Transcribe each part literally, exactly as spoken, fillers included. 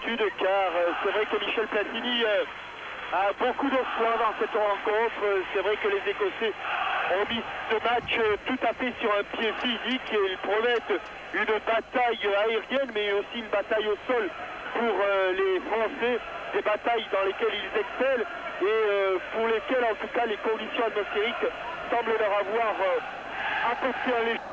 d'inquiétude car euh, c'est vrai que Michel Platini euh, a beaucoup d'espoir dans cette rencontre. C'est vrai que les Écossais ont mis ce match euh, tout à fait sur un pied physique et ils promettent une bataille aérienne mais aussi une bataille au sol pour euh, les Français, des batailles dans lesquelles ils excellent et euh, pour lesquelles en tout cas les conditions atmosphériques semblent leur avoir euh, apporté un léger.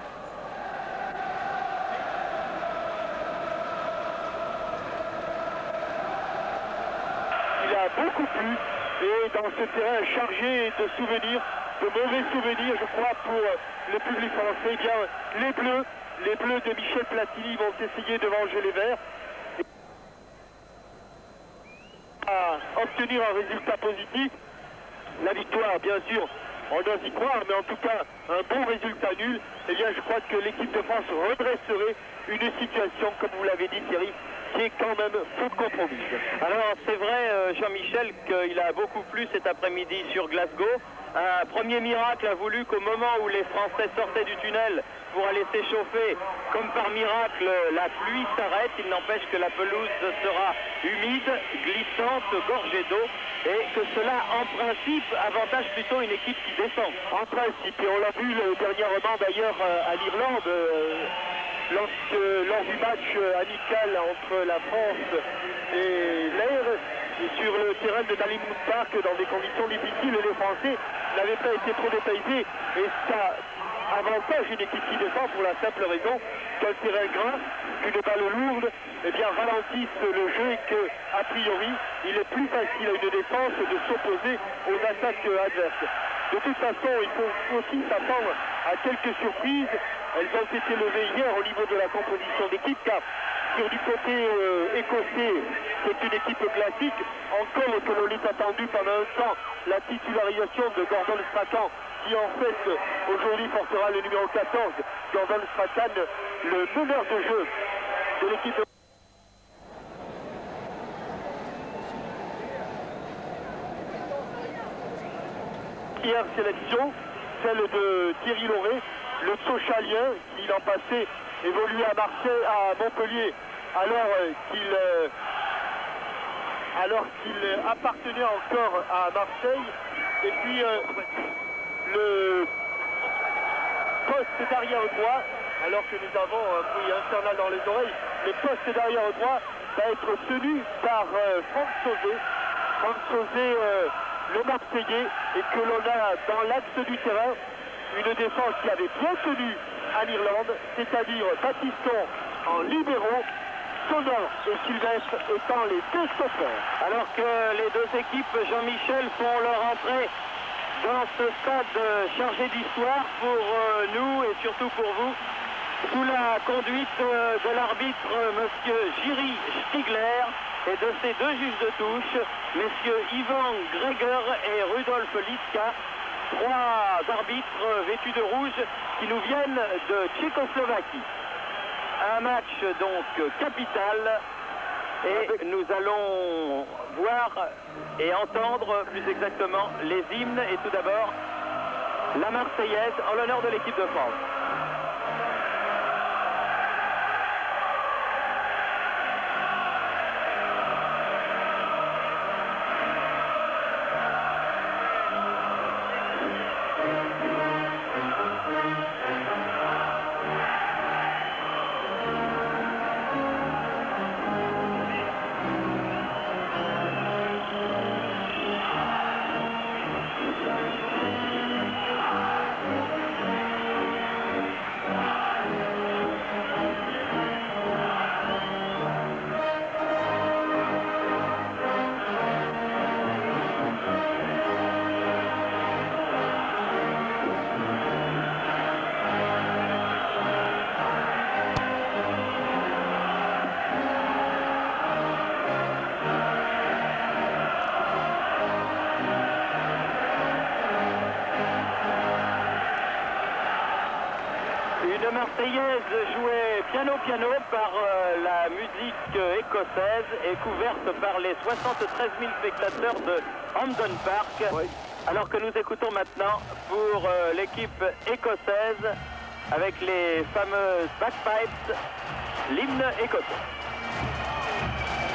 Il a beaucoup plu et dans ce terrain chargé de souvenirs, de mauvais souvenirs je crois pour le public français, eh bien les Bleus, les Bleus de Michel Platini vont essayer de venger les Verts. À obtenir un résultat positif, la victoire bien sûr on doit y croire, mais en tout cas un bon résultat nul, eh bien je crois que l'équipe de France redresserait une situation, comme vous l'avez dit Thierry, qui est quand même faute compromise. Alors c'est vrai euh, Jean-Michel qu'il a beaucoup plu cet après-midi sur Glasgow. Un premier miracle a voulu qu'au moment où les Français sortaient du tunnel pour aller s'échauffer, comme par miracle, la pluie s'arrête. Il n'empêche que la pelouse sera humide, glissante, gorgée d'eau et que cela, en principe, avantage plutôt une équipe qui descend. En principe, et on l'a vu le dernièrement d'ailleurs à l'Irlande, euh, lorsque, lors du match amical entre la France et l'Air, sur le terrain de Dalymount Park, dans des conditions difficiles, les Français n'avaient pas été trop dépaysés et ça avantage une équipe qui défend pour la simple raison qu'un terrain gras, qu'une balle lourde, eh bien ralentissent le jeu et que, a priori, il est plus facile à une défense de s'opposer aux attaques adverses. De toute façon, il faut aussi s'attendre à quelques surprises. Elles ont été levées hier au niveau de la composition d'équipe, car sur du côté euh, écossais, c'est une équipe classique. Encore que l'on est attendu pendant un temps la titularisation de Gordon Strachan, qui en fait aujourd'hui portera le numéro quatorze. Gordon Strachan, le meneur de jeu de l'équipe de... Hier sélection, celle de Thierry Lauré, le Sochalien, qui l'an passé évoluait à Marseille, à Montpellier, alors euh, qu'il euh, alors qu'il appartenait encore à Marseille. Et puis euh, le poste d'arrière droit, alors que nous avons un bruit infernal dans les oreilles, le poste d'arrière droit va être tenu par euh, Franck Sauzet. Franck Sauzet, euh, le Marseillais, et que l'on a dans l'axe du terrain une défense qui avait bien tenu à l'Irlande, c'est-à-dire Baptiston en libéraux, Sonor et Sylvestre étant les deux stoppeurs. Alors que les deux équipes, Jean-Michel, font leur entrée dans ce stade chargé d'histoire pour euh, nous et surtout pour vous, sous la conduite euh, de l'arbitre monsieur Jiří Stigler et de ses deux juges de touche, messieurs Ivan Greger et Rudolf Liska, trois arbitres vêtus de rouge qui nous viennent de Tchécoslovaquie. Un match donc capital et nous allons voir et entendre plus exactement les hymnes et tout d'abord la Marseillaise en l'honneur de l'équipe de France. Marseillaise jouée piano-piano par euh, la musique euh, écossaise et couverte par les soixante-treize mille spectateurs de Hampden Park. Oui. Alors que nous écoutons maintenant pour euh, l'équipe écossaise avec les fameuses bagpipes, l'hymne écossais.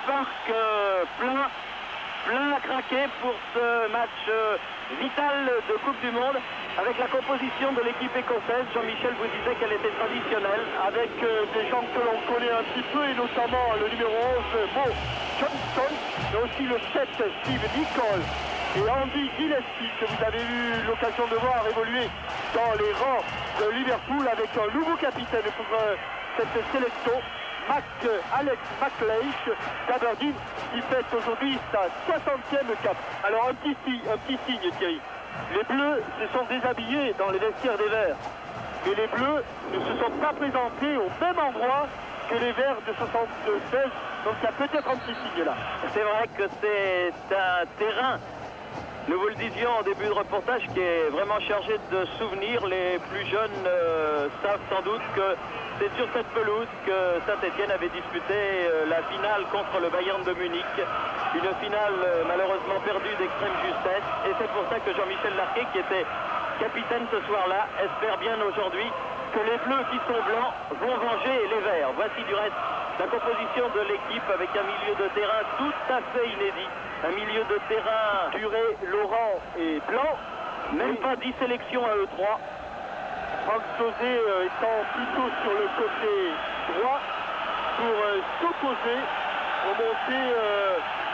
parc euh, plein, plein à craquer pour ce match euh, vital de Coupe du Monde, avec la composition de l'équipe écossaise. Jean-Michel vous disait qu'elle était traditionnelle. Avec euh, des gens que l'on connaît un petit peu, et notamment le numéro onze, Mo Johnston, mais aussi le sept, Steve Nicol, et Andy Gillespie, que vous avez eu l'occasion de voir évoluer dans les rangs de Liverpool, avec un nouveau capitaine pour euh, cette sélection, Mac, Alex McLeish d'Aberdeen, qui fête aujourd'hui sa soixantième cap. Alors un petit, un petit signe, Thierry. Les Bleus se sont déshabillés dans les vestiaires des Verts. Mais les Bleus ne se sont pas présentés au même endroit que les Verts de soixante-seize. Donc il y a peut-être un petit signe là. C'est vrai que c'est un terrain, nous vous le disions en début de reportage, qui est vraiment chargé de souvenirs. Les plus jeunes euh, savent sans doute que c'est sur cette pelouse que Saint-Etienne avait disputé euh, la finale contre le Bayern de Munich. Une finale euh, malheureusement perdue d'extrême justesse. Et c'est pour ça que Jean-Michel Larquet, qui était capitaine ce soir-là, espère bien aujourd'hui que les Bleus qui sont blancs vont venger les Verts. Voici du reste la composition de l'équipe, avec un milieu de terrain tout à fait inédit. Un milieu de terrain Duré, Laurent et Blanc. même Oui. pas dix sélections à eux trois. Franck Sauzé euh, étant plutôt sur le côté droit pour euh, s'opposer au montée euh,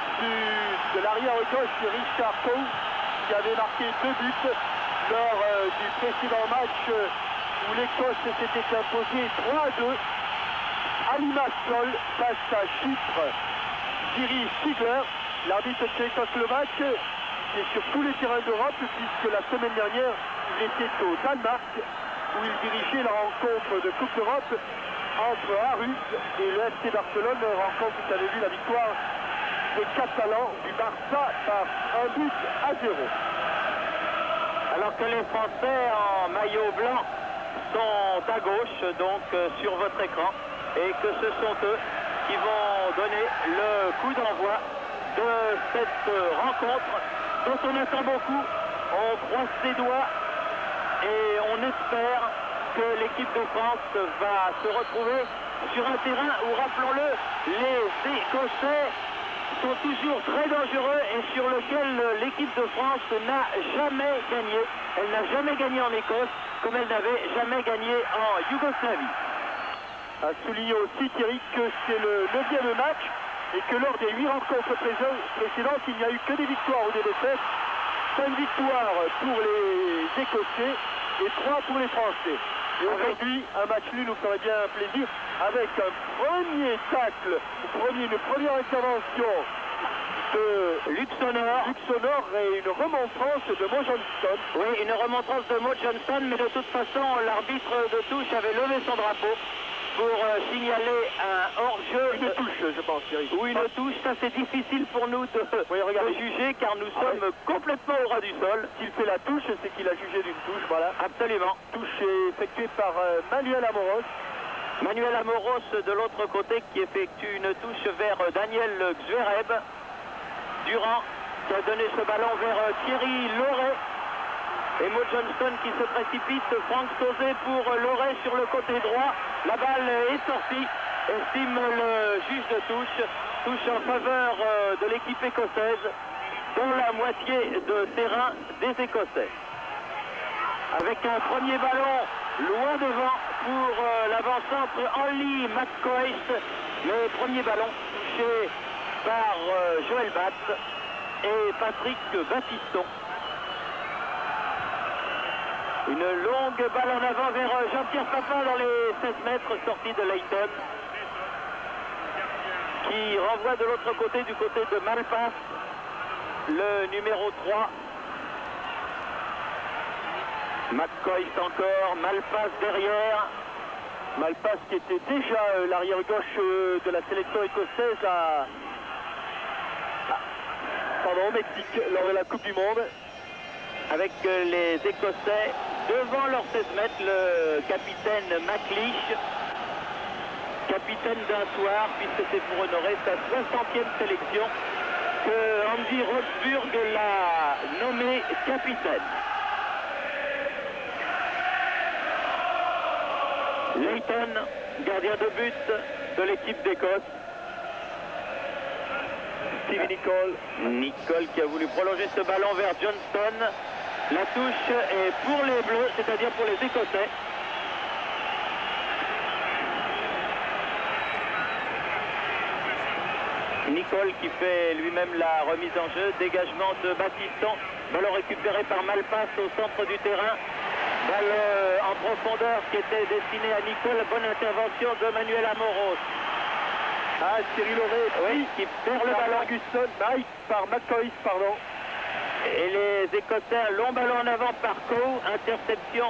du, de l'arrière gauche de Richard Coe, qui avait marqué deux buts lors euh, du précédent match euh, où l'Écosse s'était imposée trois à deux. À Limassol face à Chypre. Thierry Stigler, l'arbitre qui écosse le match, qui est sur tous les terrains d'Europe, puisque la semaine dernière il était au Danemark, où il dirigeait la rencontre de Coupe d'Europe entre Aarhus et le F C Barcelone, rencontre où vous avez vu la victoire des Catalans du Barça par un but à zéro. Alors que les Français en maillot blanc sont à gauche, donc euh, sur votre écran, et que ce sont eux qui vont donner le coup d'envoi de cette euh, rencontre dont on attend beaucoup. On croise ses doigts et on espère que l'équipe de France va se retrouver sur un terrain où, rappelons-le, les Écossais sont toujours très dangereux et sur lequel l'équipe de France n'a jamais gagné. Elle n'a jamais gagné en Écosse, comme elle n'avait jamais gagné en Yougoslavie. À souligner aussi, Thierry, que c'est le neuvième match et que lors des huit rencontres précédentes, il n'y a eu que des victoires ou des défaites. cinq victoires pour les Écossais et trois pour les Français. Et aujourd'hui, un match nul nous ferait bien plaisir, avec un premier tacle, premier, une première intervention de Luxonor. Luxonor et une remontrance de Mo Johnston. Oui, une remontrance de Mo Johnston, mais de toute façon, l'arbitre de touche avait levé son drapeau pour euh, signaler un hors-jeu. Une touche, je pense, Thierry. Ou une touche, ça c'est difficile pour nous de, oui, de juger, car nous ah, sommes ouais. complètement au ras du sol. S'il fait la touche, c'est qu'il a jugé d'une touche, voilà. Absolument. Touche effectuée par euh, Manuel Amoros. Manuel Amoros de l'autre côté, qui effectue une touche vers euh, Daniel Zverev. Durand qui a donné ce ballon vers euh, Thierry Loret. Et Mo Johnston qui se précipite, Franck Sauzé pour Loret sur le côté droit. La balle est sortie, estime le juge de touche. Touche en faveur de l'équipe écossaise, dans la moitié de terrain des Écossais. Avec un premier ballon loin devant pour l'avant-centre Henley McCoist. Le premier ballon touché par Joël Batz et Patrick Battiston. Une longue balle en avant vers Jean-Pierre Papin dans les seize mètres, sortie de Leighton, qui renvoie de l'autre côté, du côté de Malpass, le numéro trois. McCoist encore, Malpass derrière. Malpass qui était déjà euh, l'arrière gauche euh, de la sélection écossaise à... à... Pardon, au Mexique, lors de la Coupe du Monde. Avec euh, les Écossais devant leurs seize mètres, le capitaine McLeish, capitaine d'un soir, puisque c'est pour honorer sa soixantième sélection que Andy Rosburg l'a nommé capitaine. Leighton, gardien de but de l'équipe d'Écosse. Steve Nicol. Nicol qui a voulu prolonger ce ballon vers Johnston. La touche est pour les Bleus, c'est-à-dire pour les Écossais. Nicol qui fait lui-même la remise en jeu. Dégagement de Battiston. Ballon récupéré par Malpass au centre du terrain. Balle en profondeur qui était destinée à Nicol. Bonne intervention de Manuel Amoros. Ah, Thierry Lauré, oui, qui perd le ballon. Ferguson, Mike par McCoy, pardon. Et les Écossais, un long ballon en avant par Coe. Interception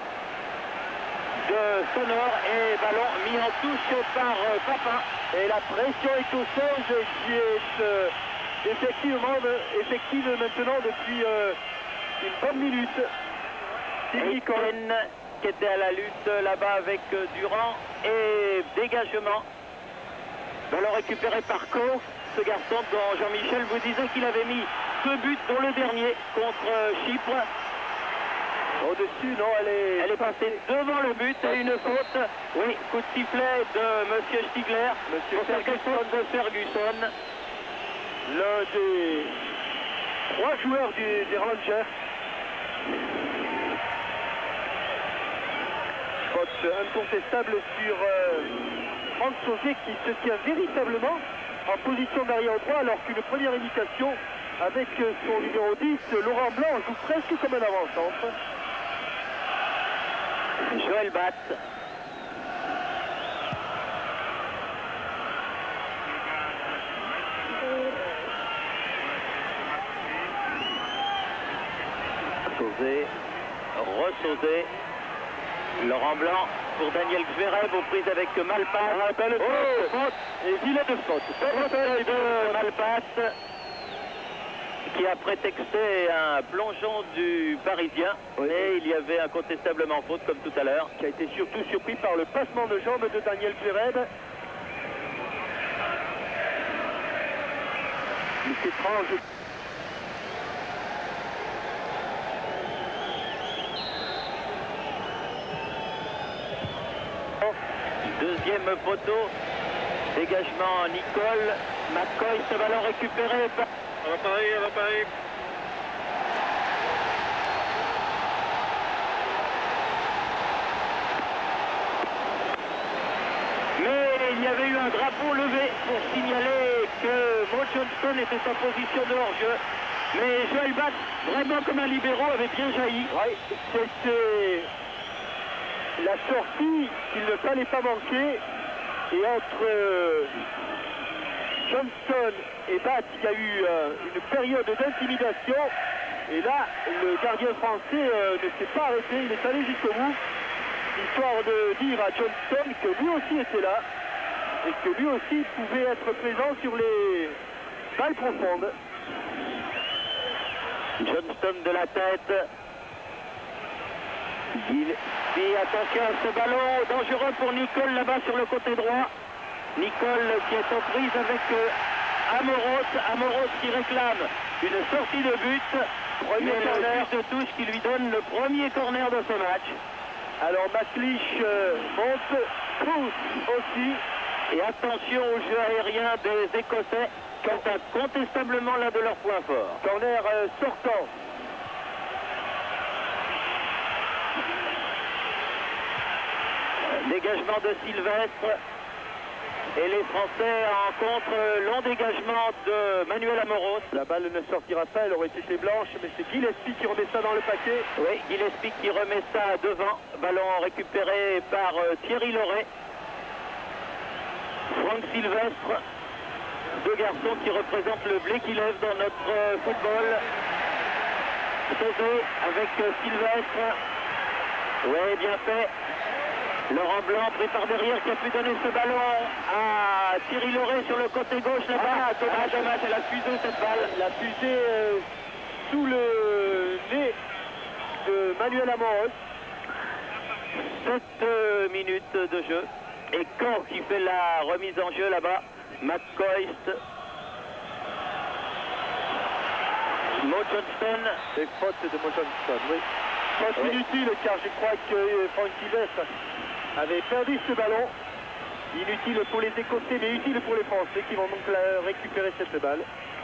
de Sonor et ballon mis en touche par euh, Papin. Et la pression écossaise qui est euh, effectivement effective maintenant depuis euh, une bonne minute. Etienne qui était à la lutte là-bas avec euh, Durand et dégagement. Ballon récupéré par Coe, ce garçon dont Jean-Michel vous disait qu'il avait mis deux buts, dont le dernier contre euh, Chypre. Au-dessus, non, elle est... Elle est passée devant le but et une faute. Oui, coup de sifflet de Monsieur Stigler. Monsieur pour cette faute de Ferguson. L'un des trois joueurs du, des Rangers. Faute incontestable sur euh, Franck Sauzet qui se tient véritablement en position d'arrière droit alors qu'une première indication avec son numéro dix, Laurent Blanc, joue presque comme un avant-centre. Joël Batt. Sauzet, re-Sauzet. Laurent Blanc pour Daniel Zverev aux prises avec Malpass. Ah, belle oh, faute et filet de faute. Belle faute de Malpass qui a prétexté un plongeon du Parisien. Oui. Et il y avait incontestablement faute comme tout à l'heure. Qui a été surtout surpris par le passement de jambes de Daniel Zverev. C'est étrange. Deuxième poteau, dégagement Nicol, McCoy, ce ballon récupéré par... On va Paris, on va Paris. Mais il y avait eu un drapeau levé pour signaler que Mo Johnston était en position de hors-jeu. Mais Joël Batt, vraiment comme un libéro, avait bien jailli. Oui, c'était la sortie qu'il ne fallait pas manquer. Et entre euh, Johnston et Batt, il y a eu euh, une période d'intimidation. Et là, le gardien français euh, ne s'est pas arrêté, il est allé jusqu'au bout. Histoire de dire à Johnston que lui aussi était là. Et que lui aussi pouvait être présent sur les balles profondes. Johnston de la tête. Il fait attention à ce ballon dangereux pour Nicol là-bas sur le côté droit. Nicol qui est en prise avec euh, Amoros. Amoros qui réclame une sortie de but. Premier corner de touche qui lui donne le premier corner de ce match. Alors McLeish euh, monte, pousse aussi. Et attention au jeu aérien des Écossais, qui sont incontestablement l'un de leurs points forts. Corner euh, sortant. Dégagement de Sylvestre. Et les Français en contre, long dégagement de Manuel Amoros. La balle ne sortira pas, elle aurait été blanche, mais c'est Gillespie qui remet ça dans le paquet. Oui, Gillespie qui remet ça devant. Ballon récupéré par euh, Thierry Lauré. Franck Sylvestre. Deux garçons qui représentent le blé qui lève dans notre euh, football. Sauzet avec euh, Sylvestre. Oui, bien fait. Laurent Blanc pris par derrière qui a pu donner ce ballon à Thierry Lauré sur le côté gauche là-bas. Ah, dommage, dommage, elle a fusé cette balle. Elle a fusé euh, sous le nez de Manuel Amoros. sept euh, minutes de jeu. Et Caen qui fait la remise en jeu là-bas. McCoy. Mo Johnston. C'est faute de Mo Johnston, oui. Faute oui. inutile car je crois que Franck Sylvestre avait perdu ce ballon. Inutile pour les Écossais mais utile pour les Français qui vont donc la récupérer cette balle.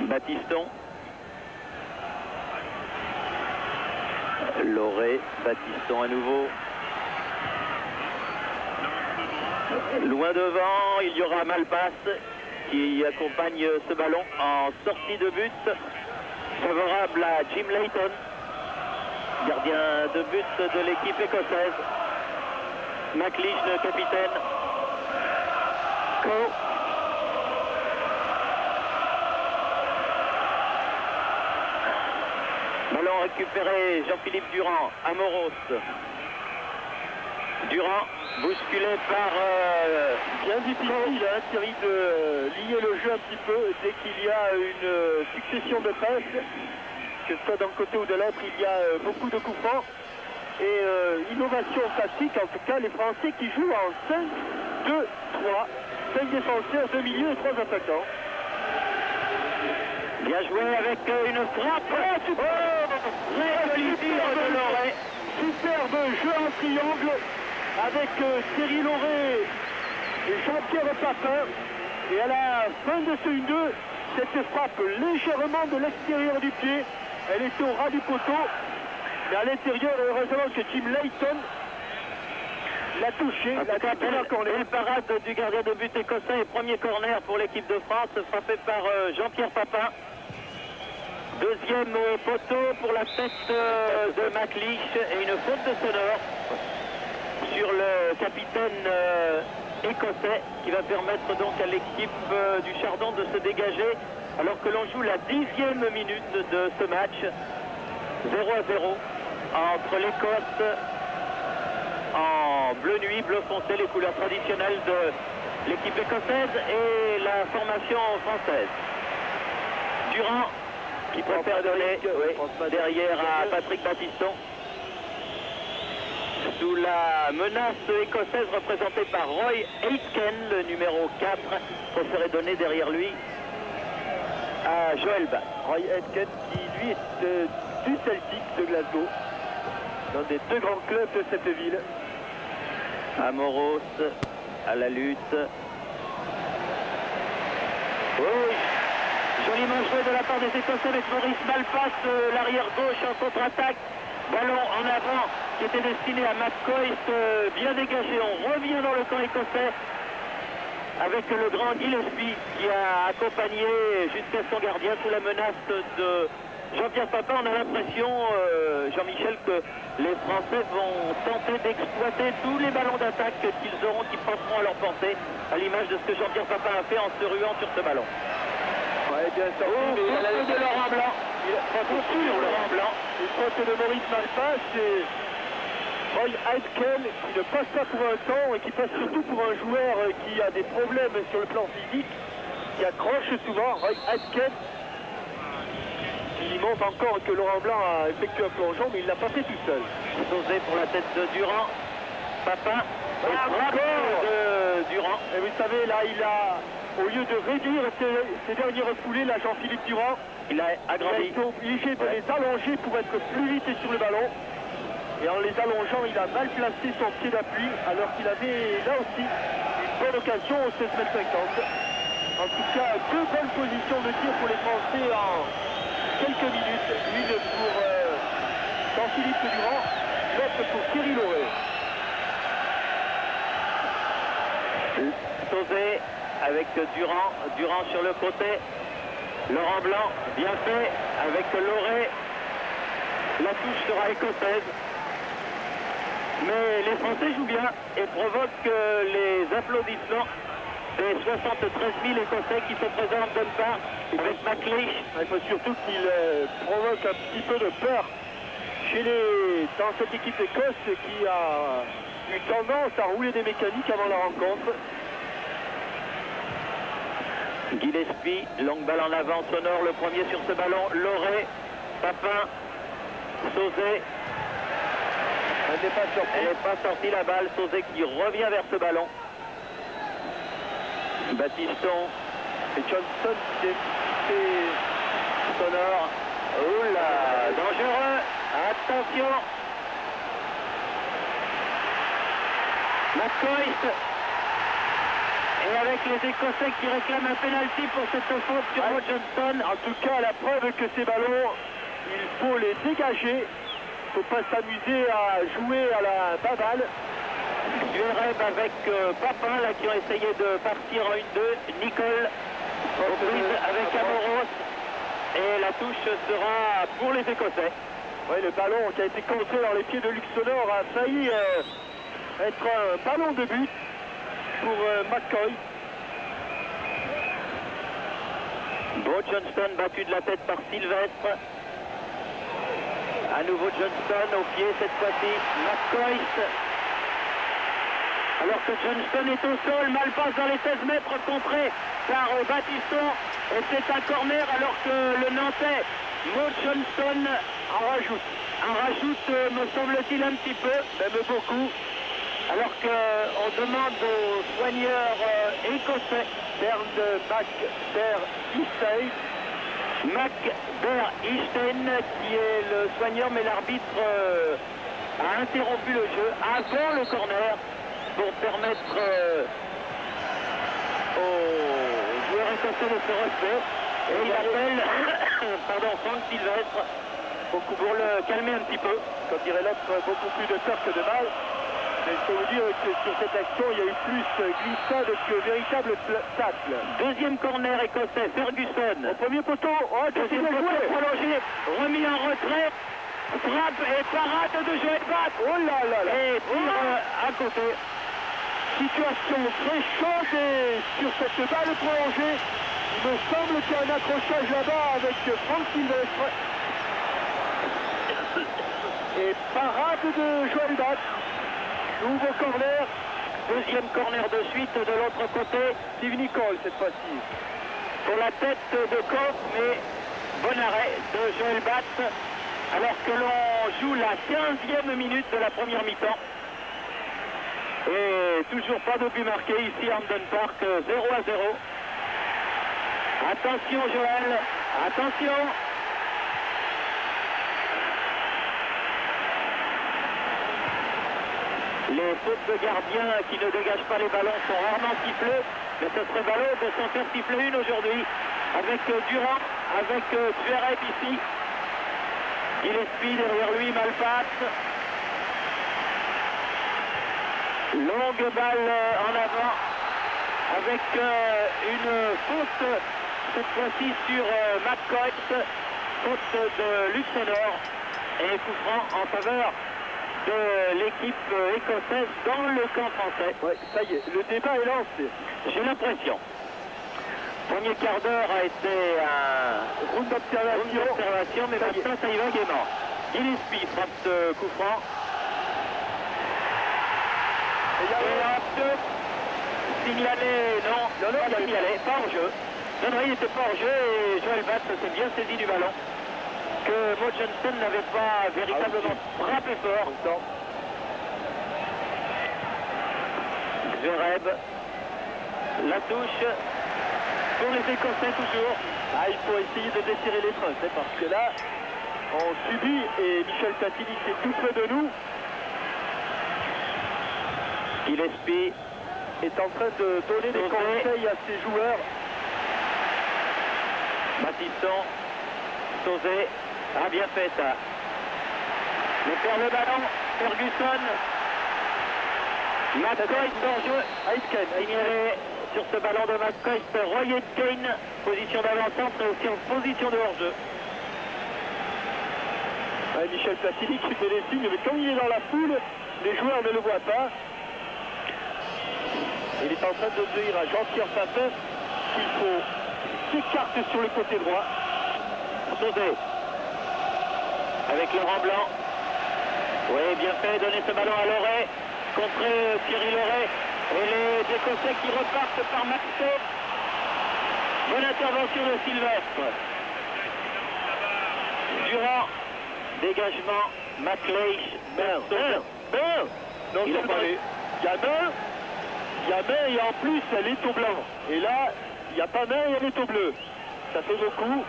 Battiston. Loré, Battiston à nouveau. Loin devant, il y aura Malpasse qui accompagne ce ballon en sortie de but. Favorable à Jim Layton, gardien de but de l'équipe écossaise. McLeish, le capitaine. Co. Ballon récupéré, Jean-Philippe Durand, Amoros. Durand, bousculé par... Euh, bien difficile, hein, Thierry, de lier le jeu un petit peu dès qu'il y a une euh, succession de passes, que ce soit d'un côté ou de l'autre, il y a euh, beaucoup de coups francs. Et euh, innovation tactique, en tout cas, les Français qui jouent en cinq deux trois, cinq défenseurs, deux milieux et trois attaquants. Bien joué avec une frappe. Oh, super, oh, de Loré. Superbe jeu en triangle avec euh, Thierry Loré et Jean-Pierre Papin. Et à la fin de ce un deux, cette frappe légèrement de l'extérieur du pied, elle était au ras du poteau. Mais à l'intérieur, heureusement que Jim Layton l'a touché. La belle parade du gardien de but écossais et premier corner pour l'équipe de France, frappé par euh, Jean-Pierre Papin. Deuxième euh, poteau pour la tête euh, de McLeish et une faute de sonore sur le capitaine euh, écossais qui va permettre donc à l'équipe euh, du Chardon de se dégager alors que l'on joue la dixième minute de ce match. zéro à zéro entre l'Écosse en bleu nuit, bleu foncé, les couleurs traditionnelles de l'équipe écossaise et la formation française. Durand qui préfère donner oui, derrière à Patrick Battiston. Sous la menace écossaise représentée par Roy Aitken, le numéro quatre, préféré donner derrière lui à Joël Bas. Roy Aitken qui lui est euh, du Celtic de Glasgow, l'un des deux grands clubs de cette ville. Amoros à la lutte. Oui, joliment joué de la part des Écossais avec Maurice Malpasse, euh, l'arrière gauche en contre-attaque. Ballon en avant qui était destiné à McCoy, euh, bien dégagé. On revient dans le camp écossais avec le grand Gillespie qui a accompagné jusqu'à son gardien sous la menace de Jean-Pierre Papin. On a l'impression, euh, Jean-Michel, que les Français vont tenter d'exploiter tous les ballons d'attaque qu'ils auront, qui passeront à leur portée, à l'image de ce que Jean-Pierre Papin a fait en se ruant sur ce ballon. Ouais, bien sûr. Oh, mais il a la de Laurent Blanc. Il a pas sur Laurent Blanc. Une faute de Maurice Malpasse et Roy Aitken qui ne passe pas pour un temps et qui passe surtout pour un joueur qui a des problèmes sur le plan physique, qui accroche souvent. Roy Aitken, il montre encore que Laurent Blanc a effectué un plongeon, mais il ne l'a pas fait tout seul. Posé pour la tête de Durand. Papin. Et frappe de Durand. Et vous savez, là, il a, au lieu de réduire ses, ses dernières foulées, là, Jean-Philippe Durand, il a agrandi. Il a été obligé de ouais. les allonger pour être plus vite sur le ballon. Et en les allongeant, il a mal placé son pied d'appui, alors qu'il avait là aussi une bonne occasion au seize mètres cinquante. En tout cas, deux bonnes positions de tir pour les Français en quelques minutes. Une pour euh, Jean-Philippe Durand, l'autre pour Thierry Loré. Sauzé avec Durand, Durand sur le côté. Laurent Blanc, bien fait avec Loré. La touche sera écossaise. Mais les Français jouent bien et provoquent euh, les applaudissements des soixante-treize mille Écossais qui se présentent d'une part avec McLeish. Il faut surtout qu'il euh, provoque un petit peu de peur chez les, dans cette équipe d'Écosse qui a eu tendance à rouler des mécaniques avant la rencontre. Gillespie, longue balle en avant, sonore, le premier sur ce ballon. Loré, Papin, Sauzé. Elle n'est pas sortie. Elle n'est pas sortie la balle. Sauzé qui revient vers ce ballon. Battiston. Et Johnson qui est fait sonore. Oula, dangereux. Attention. McCoy. Et avec les Écossais qui réclament un pénalty pour cette faute sur Mo Johnston. En tout cas, la preuve que ces ballons, il faut les dégager. Il ne faut pas s'amuser à jouer à la baballe. Zverev avec euh, Papin là, qui ont essayé de partir en une deux. Nicole aux prises avec Amoros. Et la touche sera pour les Écossais. Oui, le ballon qui a été contré dans les pieds de Luxonor a failli euh, être un ballon de but pour euh, McCoy. Mo Johnston battu de la tête par Sylvestre. À nouveau Johnston au pied cette fois-ci. McCoy. Alors que Johnston est au sol, mal passe dans les seize mètres contré par euh, Battiston. Et c'est un corner alors que le Nantais Mo Johnston en rajoute. En rajoute, euh, me semble-t-il, un petit peu, même beaucoup. Alors qu'on demande aux soigneurs euh, écossais, Bernd Mac Der Eastheim, Mac Der Eastheim, qui est le soigneur, mais l'arbitre euh, a interrompu le jeu avant le corner pour permettre euh, aux joueurs écossais de se relever. Et il appelle pardon, Frank Sylvestre beaucoup pour le calmer un petit peu. Comme dirait l'autre, beaucoup plus de peur que de mal. Mais je peux vous dire que sur cette action, il y a eu plus glissade que véritable tacle. Deuxième corner écossais, Ferguson. Au premier poteau, oh, deuxième poteau prolongé, remis en retrait. Frappe et parade de Joël Bath. Oh là là là. Et tire oh. à côté. Situation très chaude et sur cette balle prolongée, il me semble qu'il y a un accrochage là-bas avec Frank Sylvestre. Et parade de Joël Bath. Nouveau corner. Deuxième corner de suite de l'autre côté. Steve Nicole cette fois-ci. Pour la tête de Koch, mais bon arrêt de Joël Bath. Alors que l'on joue la quinzième minute de la première mi-temps. Et toujours pas de but marqué ici à Hampden Park, zéro à zéro. Attention Joël, attention. Les fautes de gardiens qui ne dégagent pas les ballons sont rarement sifflées, mais ce serait ballot de s'en faire siffler une aujourd'hui. Avec Durand, avec Zverev ici. Gillespie derrière lui, mal passe. Longue balle en avant avec euh, une faute cette fois-ci sur euh, McCoy, faute de Luxonor et coup franc en faveur de l'équipe écossaise dans le camp français. Ouais, ça y est, le débat est lancé. J'ai l'impression. Premier quart d'heure a été un round d'observation, mais ça maintenant ça y va gaiement. Gillespie frappe ce coup franc. Et hop, signalé, non, non, non, pas signalé, pas hors jeu. Non, non, il n'était pas hors jeu et Joël Bath s'est bien saisi du ballon. Que Mo Johnston n'avait pas véritablement ah, oui. frappé fort. Zverev, la touche pour les Écossais toujours. Ah, il faut essayer de desserrer les freins, parce que là, on subit et Michel Platini qui est tout près de nous. Gillespie est en train de donner des conseils à ses joueurs. Battiston, Sauzé, a bien fait ça. Il perd le ballon, Ferguson. McCoy hors jeu. Aitken, signalé sur ce ballon de McCoy, Roy Aitken, position d'avant-centre et aussi en position de hors-jeu. Ouais, Michel Platini qui fait les signes, mais comme il est dans la foule, les joueurs ne le voient pas. Il est en train de dire à Jean-Pierre Papin qu'il faut s'écarter sur le côté droit. Sauzé. Avec Laurent Blanc. Oui, bien fait, donner ce ballon à Loret. Contrer Thierry Loret. Et les Écossais qui repartent par Maxo. Bonne intervention de Sylvestre. Durand. Dégagement. McLeish. Ben, ben, ben. Non, il c'est pas les... Il y a main. Il y a main et en plus elle est au blanc. Et là, il n'y a pas main et elle est au bleu. Ça fait beaucoup.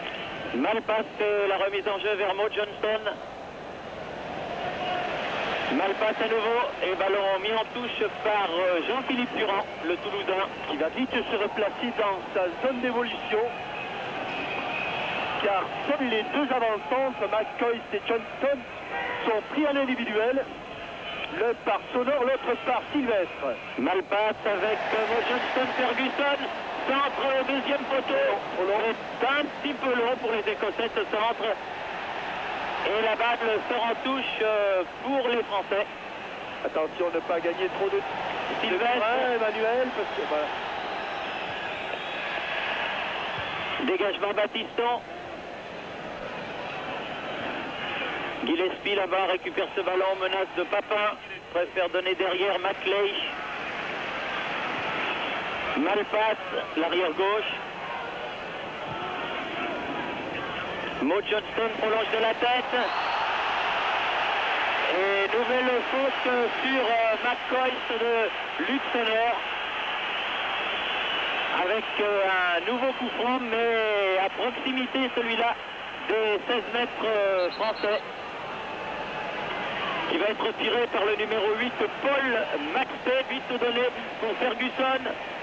Mal passe la remise en jeu vers Mo Johnston. Malpasse à nouveau et ballon mis en touche par Jean-Philippe Durand, le Toulousain. Qui va vite se replacer dans sa zone d'évolution. Car seuls les deux avant-centres, McCoy et Johnston, sont pris en individuel. L'un par Sonor, l'autre par Sylvestre. Malpasse avec Mo Johnston, Ferguson. Centre, deuxième poteau. C'est un petit peu long pour les Écossais ce centre. Et la balle sort en touche pour les Français. Attention de ne pas gagner trop de Sylvestre, Emmanuel, parce que voilà. Dégagement Baptiston. Gillespie là-bas récupère ce ballon, menace de Papin. Préfère donner derrière Macleish. Malpasse, l'arrière gauche. Mo Johnston prolonge de la tête. Et nouvelle faute sur euh, McCoy de Luxembourg. Avec euh, un nouveau coup franc, mais à proximité celui-là des seize mètres euh, français. Qui va être tiré par le numéro huit, Paul Maxey, vite donné pour Ferguson.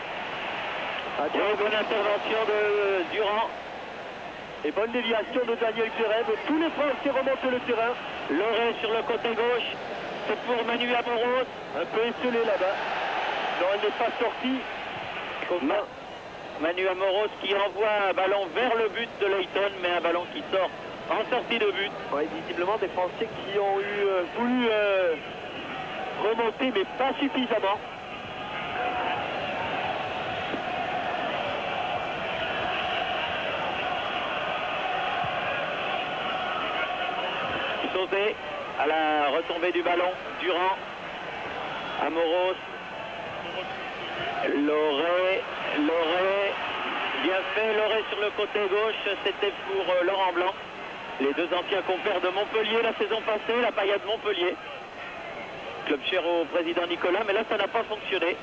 Et bonne intervention de Durand. Et bonne déviation de Daniel Jereb. Tous les Français remontent le terrain. Loré sur le côté gauche. C'est pour Manu Amoros. Un peu esselé là-bas. Non, elle n'est pas sortie. Ma Manu Amoros qui envoie un ballon vers le but de Leighton, mais un ballon qui sort en sortie de but. Ouais, visiblement des Français qui ont eu euh, voulu euh, remonter, mais pas suffisamment. Sauvé à la retombée du ballon. Durand, Amoros, Loré, Loré, bien fait, Loré sur le côté gauche, c'était pour euh, Laurent Blanc. Les deux anciens compères de Montpellier la saison passée, la paillade Montpellier. Club cher au président Nicolas, mais là ça n'a pas fonctionné.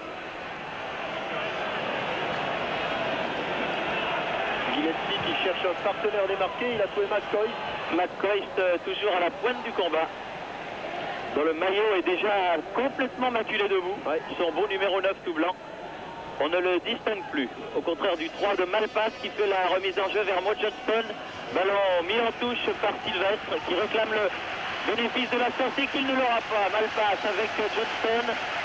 Gillespie qui cherche un partenaire démarqué, il a trouvé McCoy. McCoy toujours à la pointe du combat. Dont le maillot est déjà complètement maculé debout. Ouais. Son beau numéro neuf tout blanc. On ne le distingue plus. Au contraire du trois de Malpasse qui fait la remise en jeu vers Mo Johnston. Ballon mis en touche par Sylvestre qui réclame le bénéfice de la sortie qu'il ne l'aura pas. Malpasse avec Johnston.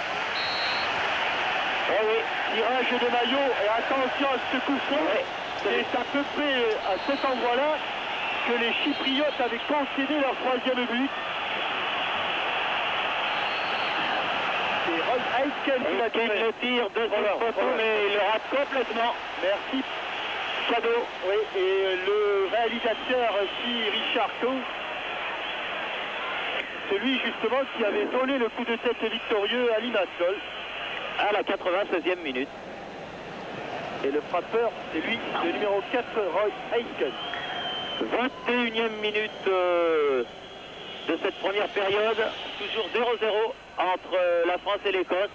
Oh oui, tirage de maillot et attention à ce coup franc. Ouais. C'est à peu près à cet endroit-là que les Chypriotes avaient concédé leur troisième but. C'est Roy Aitken qui l'a tiré. Le tir de voilà, poteau, voilà. mais il le rate complètement. Merci. Cadeau. Oui, et le réalisateur aussi, Richard Coe, celui justement qui avait donné le coup de tête victorieux à Limassol. À la quatre-vingt-seizième minute. Et le frappeur, c'est lui, le numéro quatre, Roy Aitken. vingt et unième minute euh, de cette première période, toujours zéro zéro entre euh, la France et l'Écosse.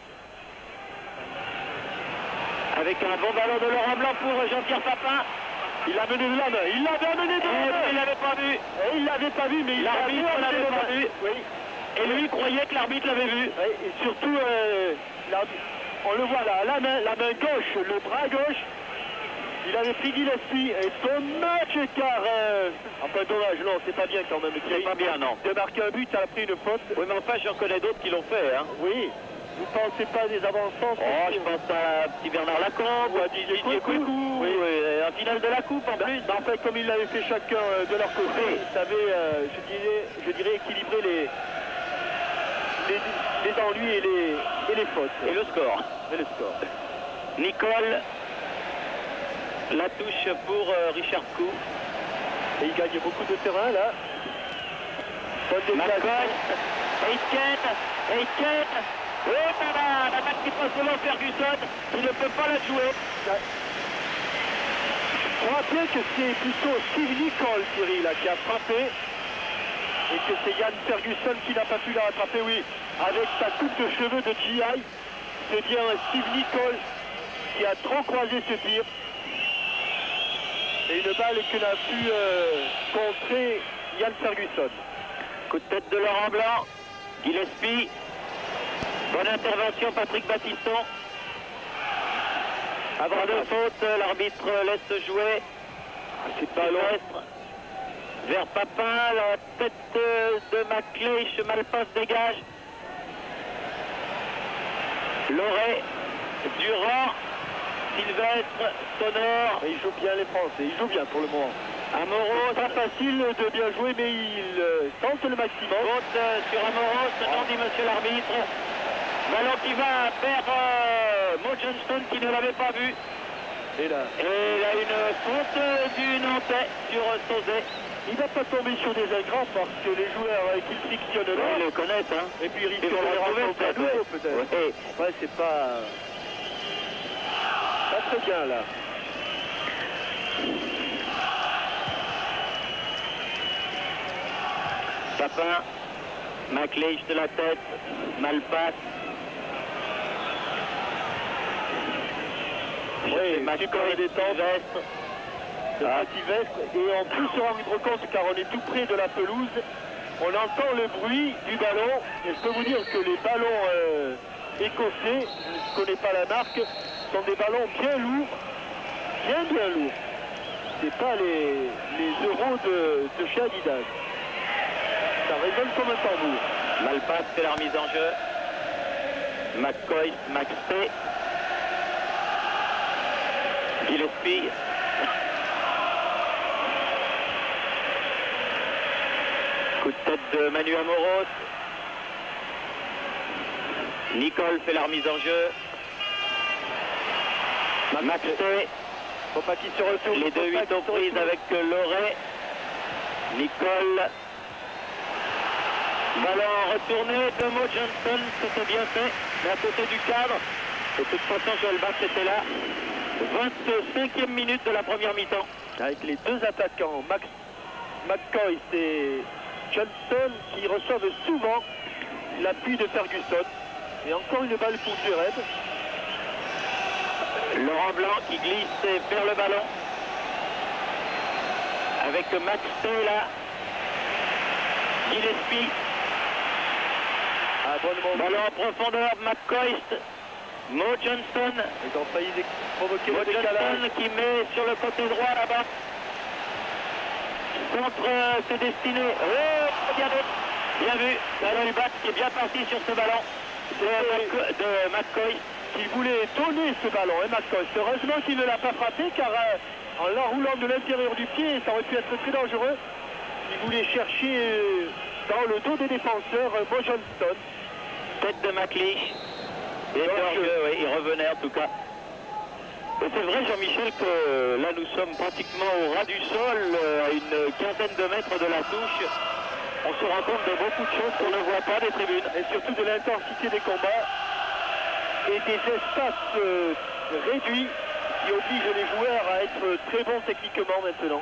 Avec un bon ballon de Laurent Blanc pour Jean-Pierre Papin. Il l'a mené de la main, il l'avait amené de la main. Il l'avait pas vu. Et il l'avait pas vu, mais l'arbitre il l'avait pas vu. Oui. Et lui croyait que l'arbitre l'avait vu. Oui, et surtout, euh, on le voit là, la main, la main gauche, le bras gauche. Il avait pris Gillespie et son match car... Euh, enfin dommage, non, c'est pas bien quand même. C'est pas bien, non. De marquer un but, ça a pris une faute. Oui, mais enfin, j'en connais d'autres qui l'ont fait. Hein. Oui. Vous pensez pas des avancements? Oh, je pense à petit Bernard Lacombe, ou à Didier Coucou, oui, en finale de la Coupe en plus. En fait, comme ils l'avaient fait chacun de leur côté, oui. Ils savaient, euh, je, dirais, je dirais, équilibrer les, les, les ennuis et les, et les fautes. Et le score. Et le score. Nicole, la touche pour euh, Richard Coe. Et il gagne beaucoup de terrain là. Bonne déplacement. Aitken, Aitken. Oh là, la balle qui passe devant Ferguson, il ne peut pas la jouer. On rappelle que c'est plutôt Steve Nicol, Thierry, là, qui a frappé. Et que c'est Yann Ferguson qui n'a pas pu la rattraper, oui. Avec sa coupe de cheveux de G I, c'est bien Steve Nicol qui a trop croisé ce tir. Et une balle que n'a pu euh, contrer Yann Ferguson. Coup de tête de Laurent Blanc. Gillespie. Bonne intervention, Patrick Battiston. Avant de faute, l'arbitre laisse jouer. C'est pas long. Vers Papin, la tête de McLeish, Malpasse dégage. Loré, Durand, Sylvestre, Sonore. Et il joue bien les Français, il joue bien pour le moment. Amoros, pas facile de bien jouer, mais il euh, tente le maximum. Faute sur Amoros, non dit monsieur l'arbitre. Ballon qui va vers euh, Mo Johnston qui ne l'avait pas vu. Et là, Et là une faute du Nantais sur Sauzet. il ne va pas tomber sur des ingrats parce que les joueurs euh, qui frictionnent là, Ils le connaissent, hein. et puis ils risquent Ils de vont les le retrouver, rencontrer à peut-être. nouveau peut-être. Ouais. Ouais, c'est pas... pas très bien là. Papin, McLeish de la tête, Malpasse. Oui, McCoy, super détente. Sylvestre. de Ah. Sylvestre, et en plus se rendre compte, car on est tout près de la pelouse, on entend le bruit du ballon, et je peux vous dire que les ballons euh, écossais, je ne connais pas la marque, sont des ballons bien lourds, bien bien lourds. C'est pas les, les euros de, de chez Adidas. Ça résonne comme un tambour. Malpasse fait la remise en jeu. McCoy, Maxé. Gillespie. Coup de tête de Manu Amoros. Nicole fait la remise en jeu. Maxé. Faut pas qu'il se retourne. Les deux huit ont prise avec Loré. Nicole. Ballon retourné de Mo Johnston, c'était bien fait, mais à côté du cadre. Et de toute façon, Joel Bass était là. vingt-cinquième minute de la première mi-temps. Avec les deux attaquants, Max, McCoy et Johnston, qui reçoivent souvent l'appui de Ferguson. Et encore une balle pour Dured. Laurent Blanc qui glisse et perd le ballon. Avec Max là. Gillespie. Ah, bon moment. Ballon en profondeur, McCoy. Mo Johnston. Ils ont failli provoquer Mo le décalage. Johnston qui met sur le côté droit là-bas. Contre euh, ses destinées. Oh, regardez. Bien vu. Joel Bass qui est bien parti sur ce ballon de, Mac de McCoy. Il voulait donner ce ballon, hein, McCoy. Heureusement qu'il ne l'a pas frappé, car euh, en l'enroulant de l'intérieur du pied, ça aurait pu être très dangereux. Il voulait chercher euh, dans le dos des défenseurs euh, Mo Johnston. Tête de McLeish. Et hors-jeu, oui, il revenait en tout cas. Et c'est vrai, Jean-Michel, que là nous sommes pratiquement au ras du sol, euh, à une quinzaine de mètres de la touche. On se rend compte de beaucoup de choses qu'on ne voit pas des tribunes. Et surtout de l'intensité des combats et des espaces euh, réduits qui obligent les joueurs à être très bons techniquement maintenant.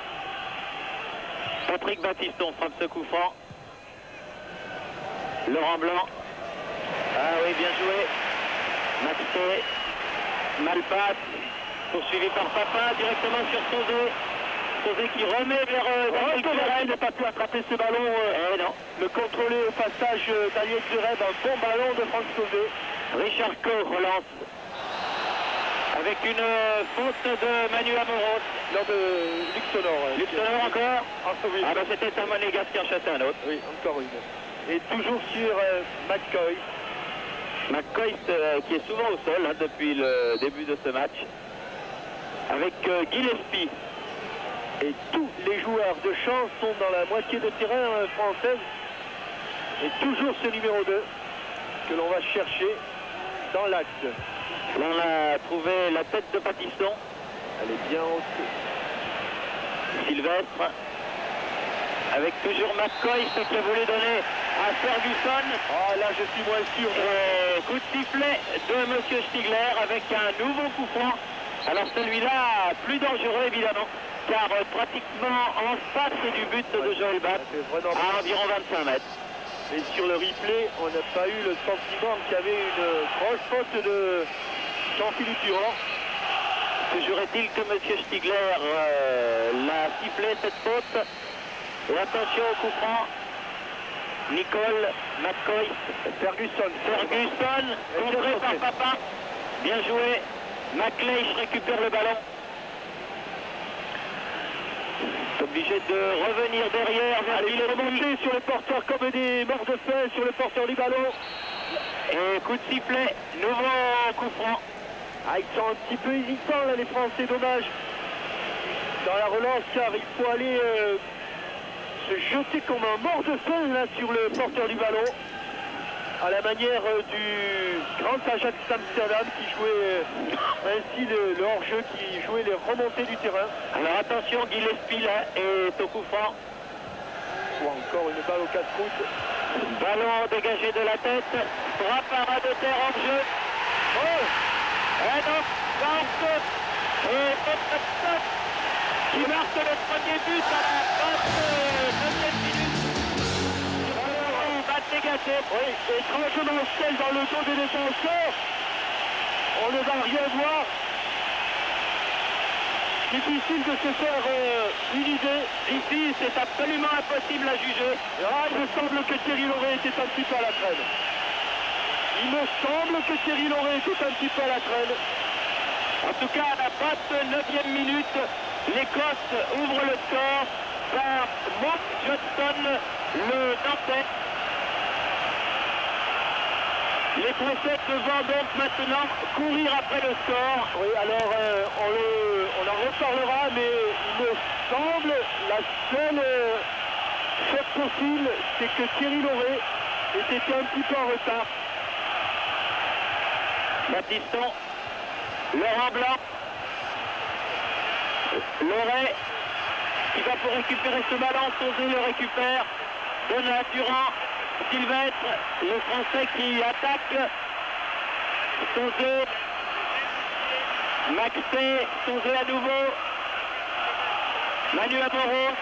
Patrick Battiston frappe ce coup franc. Laurent Blanc. Ah oui, bien joué. Maxé. Malpasse. Poursuivi par Papin directement sur Sauzet. Sauzet qui remet vers euh, Daniel Dured. Il n'a pas pu attraper ce ballon. Euh, Eh non. Le contrôler au passage euh, Daniel Dured, un bon ballon de Franck Sauzet. Richard Coe relance. Avec une euh, faute de Manu Amoros. Non, de Luc Sonore. Luc Sonore encore. Ah, oui. Ah ben c'était un Monégas qui en chassait un autre. Oui, encore une. Et toujours sur euh, McCoy. McCoy euh, qui est souvent au sol hein, depuis le début de ce match. Avec euh, Gillespie. Et tous les joueurs de chance sont dans la moitié de terrain euh, française. Et toujours ce numéro deux que l'on va chercher dans l'axe. Là on a trouvé la tête de Battiston. Elle est bien haute. Sylvestre. Avec toujours McCoy qui a voulu donner à Ferguson. Ah là je suis moins sûr. Et coup de sifflet de Monsieur Stigler avec un nouveau coup franc. Alors celui-là plus dangereux évidemment, car euh, pratiquement en face du but de Joel Bass, à environ vingt-cinq mètres. Et sur le replay, on n'a pas eu le sentiment qu'il y avait une grosse faute de Jean-Philippe Durand. Toujours-est-il que Monsieur Stigler euh, l'a sifflé cette faute. Et attention au coup franc. Nicole, McCoy, Ferguson. Ferguson, contré par Papa. Bien joué. McLeish récupère le ballon. Obligé de revenir derrière vers Allez, remonter sur le porteur comme des morts de faim sur le porteur du ballon. Et coup de sifflet, nouveau coup franc. Ah, ils sont un petit peu hésitants là les Français, dommage. Dans la relance car il faut aller euh, se jeter comme un mort de faim là sur le porteur du ballon. À la manière euh, du grand Ajax Amsterdam qui jouait euh, ainsi le, le hors-jeu, qui jouait les remontées du terrain. Alors attention, Gillespie là est au coup franc. Ou encore une balle au casse-croûte. Ballon dégagé de la tête. Frappe à ras de terre en jeu. Oh! Et donc, Barthes et Pep qui marque le premier but à la vingt-deuxième minute. Balle dégagée. Oui, étrangement celle dans le dos des défenseurs. On ne va rien voir. Difficile de se faire euh, une idée. Ici, c'est absolument impossible à juger. Ah, il me semble que Thierry Lauré était un petit peu à la traîne. Il me semble que Thierry Lauré était un petit peu à la traîne. En tout cas, à la vingt-neuvième minute, l'Écosse ouvre le score par Mark Johnson, le Nantais. Les Français devront donc maintenant courir après le score. Oui, alors euh, on, le, on en reparlera, mais il me semble la seule euh, chose possible, c'est que Thierry Lauré était un petit peu en retard. Baptiston, Laurent Blanc, Lauré qui va pour récupérer ce ballon, Sauzé le récupère, Donat, Durand, Sylvestre, le Français qui attaque, Sauzé, Maxé, Sauzé à nouveau, Manu Amoros,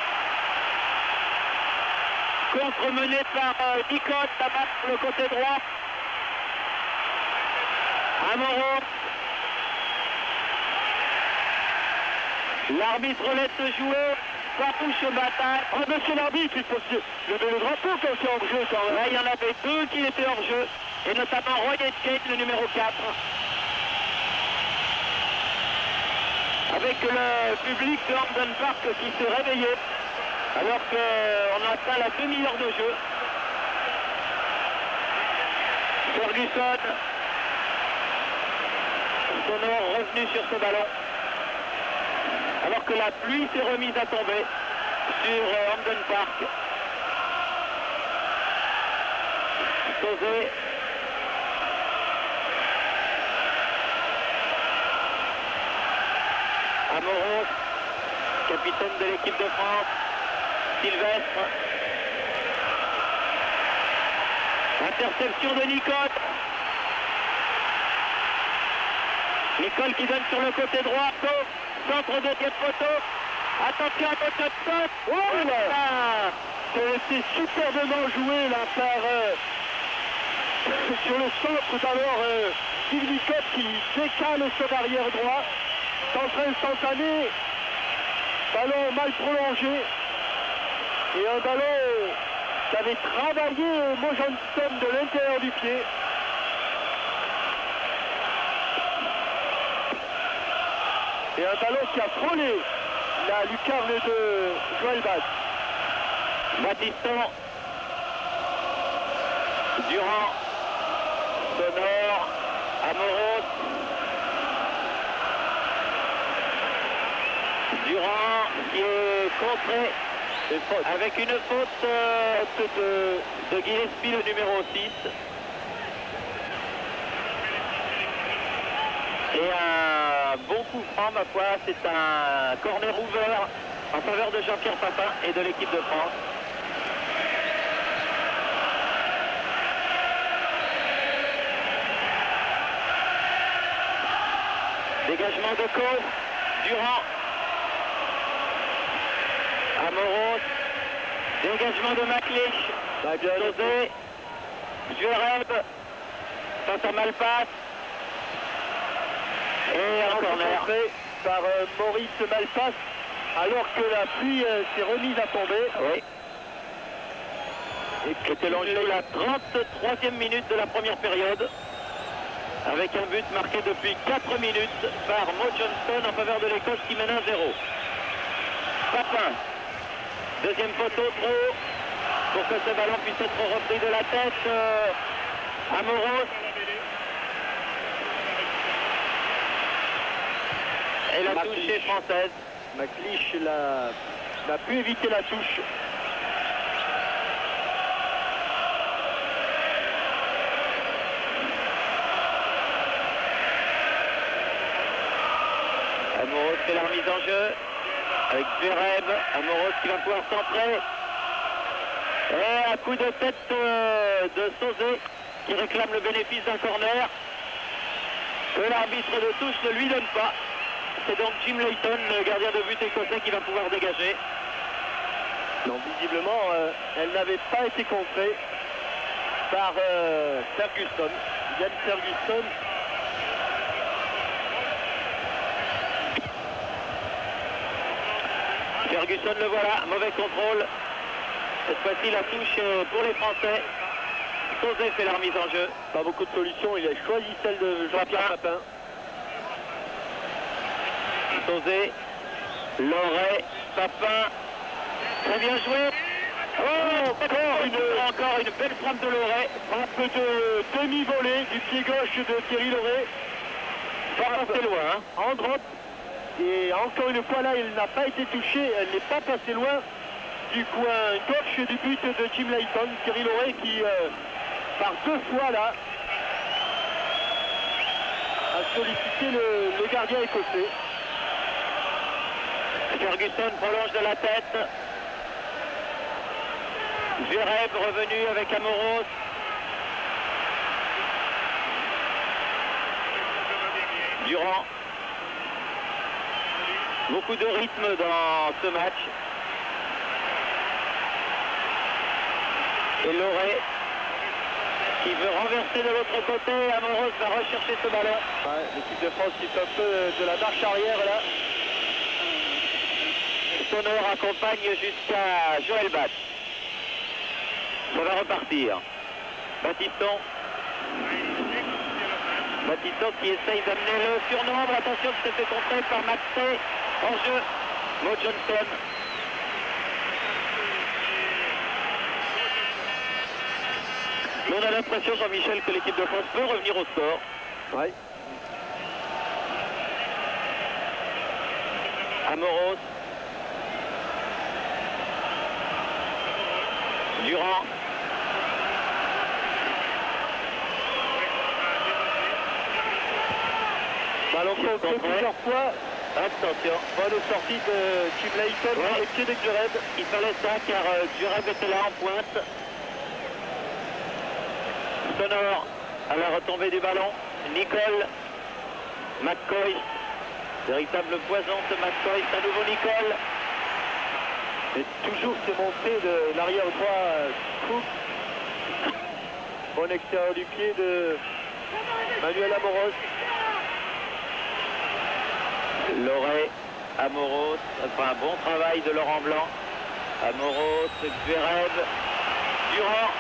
contre mené par euh, Nicotte, Tabat le côté droit, Amoros, l'arbitre laisse jouer, Papouche au bataille. Oh, monsieur l'arbitre, il faut se lever le drapeau quand c'est hors jeu quand même. Là, il y en avait deux qui étaient hors jeu, et notamment Roy Escape, le numéro quatre. Avec le public de Hampden Park qui s'est réveillé, alors qu'on a atteint la demi-heure de jeu. Ferguson, sonore revenu sur ce ballon. Alors que la pluie s'est remise à tomber sur euh, Hampden Park. Sauzé. Amoros, capitaine de l'équipe de France. Sylvestre. Interception de Nicole. Nicole qui donne sur le côté droit. Centre deuxième poteau. Attention à votre shot. Oh là, c'est superbement joué là par euh, sur le centre d'alors euh, Steve Nicole qui décale son arrière droit. Centre instantané. Ballon mal prolongé. Et un ballon qui avait travaillé Mo Johnston de l'intérieur du pied. Et un ballon qui a frôlé la lucarne de Joël Baz. Baptiston. Durand. Sonore. Amoros. Durand qui est contré avec une faute euh, de, de Gillespie, le numéro six. Et un bon coup franc, ma foi, c'est un corner ouvert en faveur de Jean-Pierre Papin et de l'équipe de France. Dégagement de Cole, Durand, Amoros, dégagement de McLeish, Sauzé, Juereb, tente à Malpasse. Et un corner fait par euh, Maurice Malpasse, alors que la pluie euh, s'est remise à tomber. Oui. Et c'était l'enjeu la trente-troisième minute de la première période. Avec un but marqué depuis quatre minutes par Mo Johnston en faveur de l'Écosse qui mène un zéro. Papin. Deuxième poteau trop pour que ce ballon puisse être repris de la tête. Euh, Amoros. Et la touche est française. McLeish n'a pu éviter la touche. Amoros fait la remise en jeu avec Zverev. Amoros qui va pouvoir centrer. Et un coup de tête euh, de Sauzet qui réclame le bénéfice d'un corner que l'arbitre de touche ne lui donne pas. C'est donc Jim Leighton, le gardien de but écossais, qui va pouvoir dégager. Non, visiblement, euh, elle n'avait pas été contrée par euh, Ferguson. Yann Ferguson. Ferguson le voilà, mauvais contrôle. Cette fois-ci la touche pour les Français. Sauzet fait la remise en jeu. Pas beaucoup de solutions, il a choisi celle de Jean-Pierre Papin. Sauzet, Loret, Papin. Très bien joué. Oh, encore une, encore une belle frappe de Loret. Frappe de demi-volée du pied gauche de Thierry Loret. Pas passé loin. Hein. En drop. Et encore une fois là, il n'a pas été touché. Elle n'est pas passée loin du coin gauche du but de Jim Leighton. Thierry Loret qui, euh, par deux fois là, a sollicité le, le gardien écossais. Ferguson prolonge de la tête. Zverev revenu avec Amoros. Durand. Beaucoup de rythme dans ce match. Et Loret qui veut renverser de l'autre côté. Amoros va rechercher ce ballon. Ouais, l'équipe de France qui fait un peu de la marche arrière là. Sonor accompagne jusqu'à Joël Bat. Ça va repartir. Baptiston. Baptiston qui essaye d'amener le surnombre. Attention, qui s'est fait contrer par Maxé. En jeu, Mo Johnston. Mais on a l'impression, Jean-Michel, que l'équipe de France peut revenir au score. Ouais. Amoros. Durand. Ballon contré plusieurs fois. Attention. Bonne sortie de Jim Leighton Ouais. sur les pieds de Zverev. Il fallait ça car euh, Zverev était là en pointe. Sonor à la retombée du ballon. Nicole. McCoy. Véritable poison ce McCoy. À nouveau Nicole. Et toujours ces montées de l'arrière droit euh, Cook. Bon extérieur du pied de Manuel Amoros. Loret, Amoros, enfin un bon travail de Laurent Blanc. Amoros, Zverev, Durand.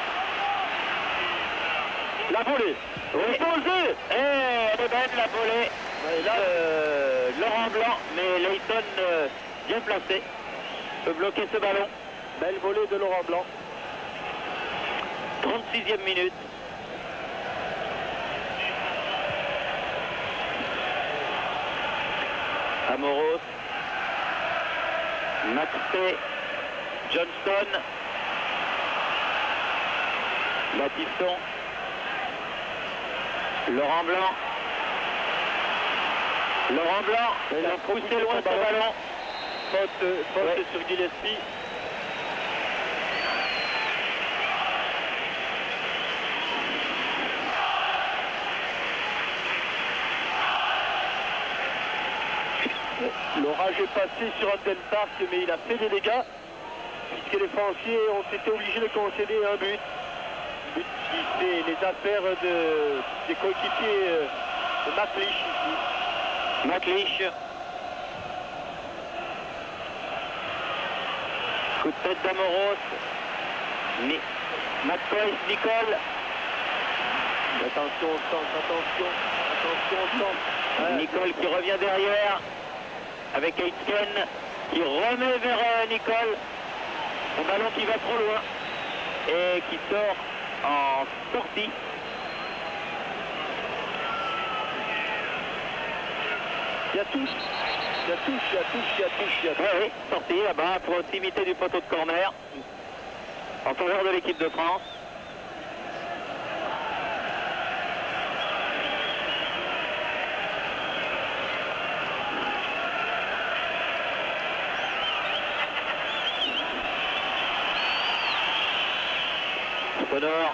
La volée. Oui. Posée. Et elle est belle la volée. Et là, Euh, Laurent Blanc, mais Leighton euh, bien placé. Peut bloquer ce ballon. belle volée de Laurent Blanc. trente-sixième minute. Amoros, Maxé, Johnston, Baptiston, Laurent Blanc, Laurent Blanc, il a poussé loin ce ballon. Faute, faute Ouais. sur Gillespie. L'orage est passé sur Upton Park, mais il a fait des dégâts, puisque les Français ont été obligés de concéder un but. But qui fait les affaires de, des coéquipiers de McLeish ici. McLeish. Coup de tête d'Amoros. Ni McCoy, Nicole. Attention au centre, attention, attention au centre. Voilà. Nicole qui revient derrière avec Aitken qui remet vers euh, Nicole. Un ballon qui va trop loin et qui sort en sortie. Il y a touche, il y a touche, il y a touche, il y a touche, il y a touche. Oui, oui, sortie là-bas à proximité du poteau de corner en faveur de l'équipe de France. Connor,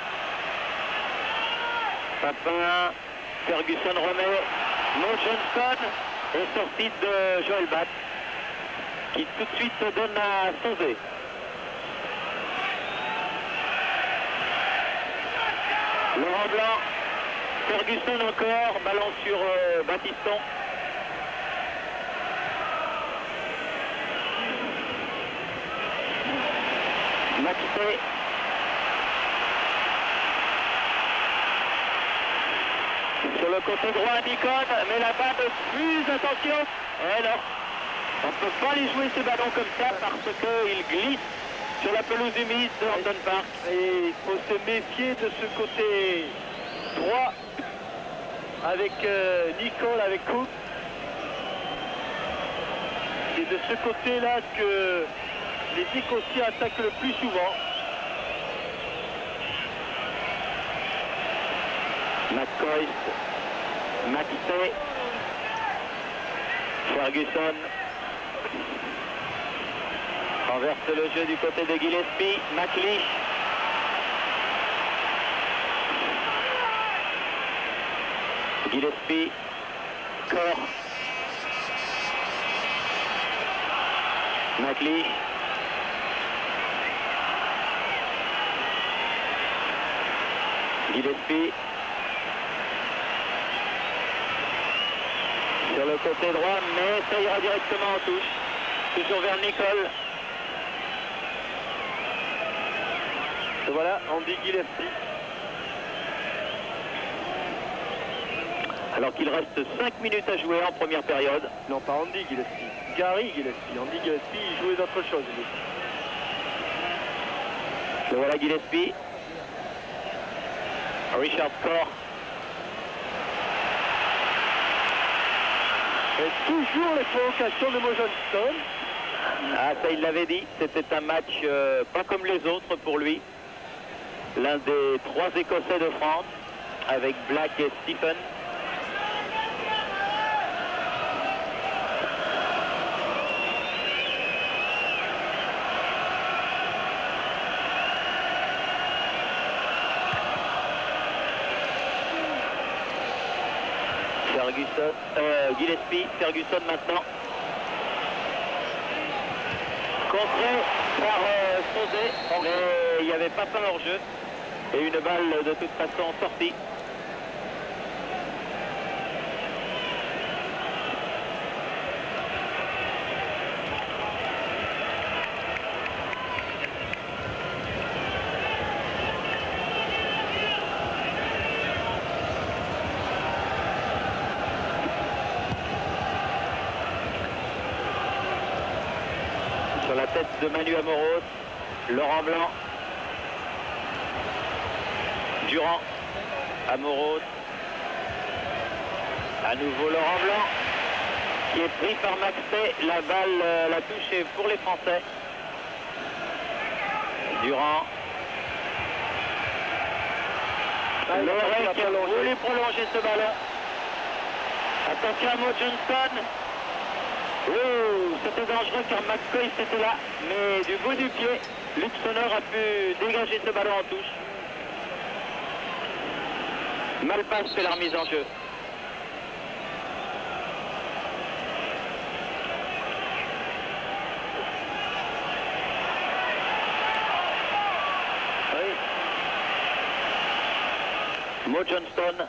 Papin, Ferguson remet, Mo Johnston est sorti de Joël Batt qui tout de suite donne à Sauzé. Laurent Blanc, Ferguson encore, ballon sur euh, Baptiston. Maxé. Sur le côté droit, Nicole, mais la balle de fuse, attention. Eh non, on ne peut pas les jouer ces ballons comme ça parce qu'ils glissent sur la pelouse humide de Hampden Park. Et il faut se méfier de ce côté droit avec euh, Nicole, avec Cook. C'est de ce côté-là que les Écossais attaquent le plus souvent. McCoy, Maxé, Ferguson renverse le jeu du côté de Gillespie, McLeish. Gillespie, Corr, McLeish. Gillespie. Sur le côté droit, mais ça ira directement en touche. Toujours vers Nicole. Et voilà, Andy Gillespie. Alors qu'il reste cinq minutes à jouer en première période. Non, pas Andy Gillespie. Gary Gillespie. Andy Gillespie, il jouait d'autres choses. Lui. Le voilà Gillespie. Richard Corr. Et toujours les provocations de Mo Johnston. Ah, ça il l'avait dit, c'était un match euh, pas comme les autres pour lui. L'un des trois Écossais de France, avec Black et Stephen. Ferguson, euh, Gillespie, Ferguson maintenant. Contré par euh, Sauzé, mais il n'y avait pas fin hors jeu. Et une balle de toute façon sortie. Sur la tête de Manu Amoros, Laurent Blanc, Durand, Amoros, à nouveau Laurent Blanc, qui est pris par Maxé, la balle, euh, la touche est pour les Français. Durand, Ah, Loré qui a voulu prolonger ce ballon. Attention à Mo Johnston. Oh, c'était dangereux car McCoy était là, mais du bout du pied, Luc Sonor a pu dégager ce ballon en touche. Malpasse fait la remise en jeu. Oui. Mo Johnston.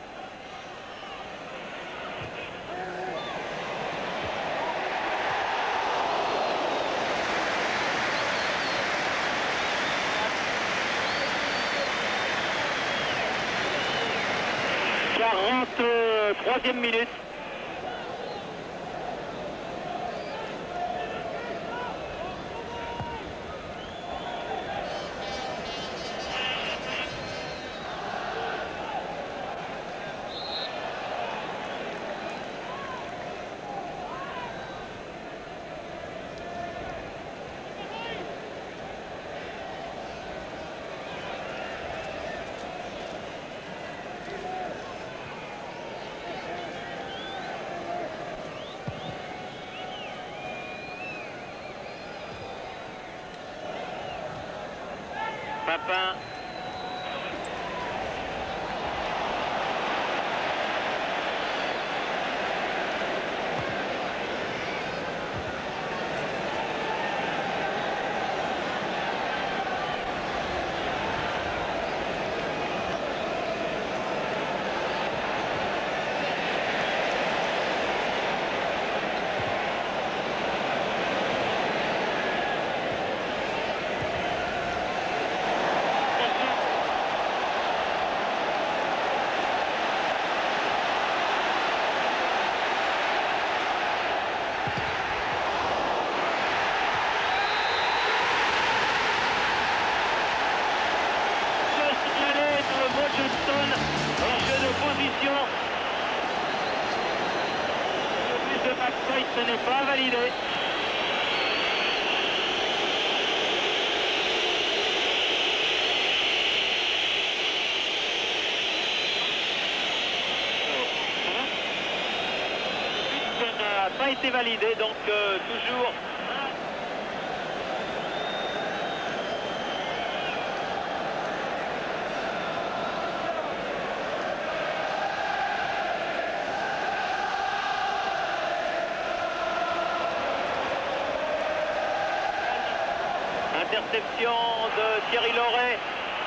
trente-troisième minute. Papin. Ce n'est pas validé. Ça n'a pas été validé, donc euh, toujours. Interception de Thierry Laurey.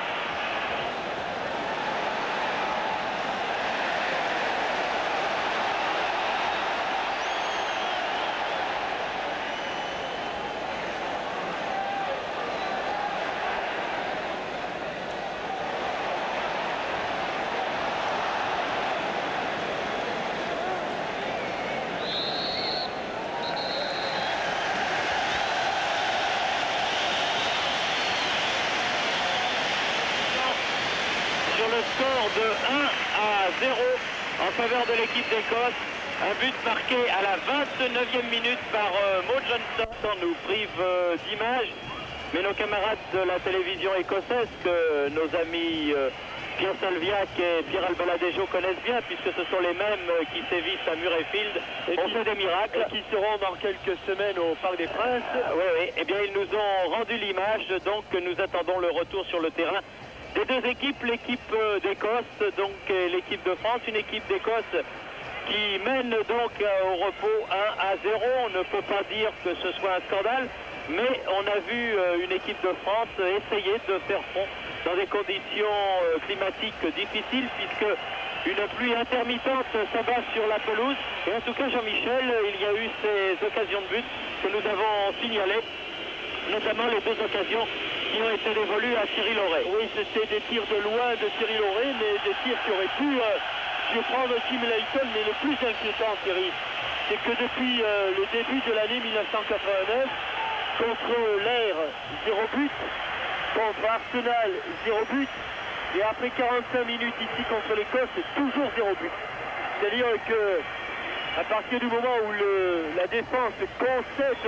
Sur le score de un à zéro en faveur de l'équipe d'Écosse. Un but marqué à la vingt-neuvième minute par euh, Mo Johnston. On nous prive euh, d'images, mais nos camarades de la télévision écossaise, que nos amis euh, Pierre Salviac et Pierre Albaladejo connaissent bien, puisque ce sont les mêmes euh, qui sévissent à Murrayfield, et ont fait des miracles. Et qui seront dans quelques semaines au Parc des Princes. Ah, oui, oui. Eh bien, ils nous ont rendu l'image, donc nous attendons le retour sur le terrain des deux équipes, l'équipe d'Écosse, donc l'équipe de France, une équipe d'Écosse qui mène donc au repos un à zéro. On ne peut pas dire que ce soit un scandale, mais on a vu une équipe de France essayer de faire front dans des conditions climatiques difficiles, puisque une pluie intermittente s'abat sur la pelouse. Et en tout cas, Jean-Michel, il y a eu ces occasions de but que nous avons signalées, notamment les deux occasions qui ont été dévolues à Thierry Laurey. Oui, c'était des tirs de loin de Thierry Laurey, mais des tirs qui auraient pu euh, surprendre Tim Layton. Mais le plus inquiétant, Thierry, c'est que depuis euh, le début de l'année mille neuf cent quatre-vingt-neuf, contre l'Air, zéro but, contre Arsenal, zéro but, et après quarante-cinq minutes ici contre l'Écosse, c'est toujours zéro but. C'est-à-dire que à partir du moment où le, la défense concède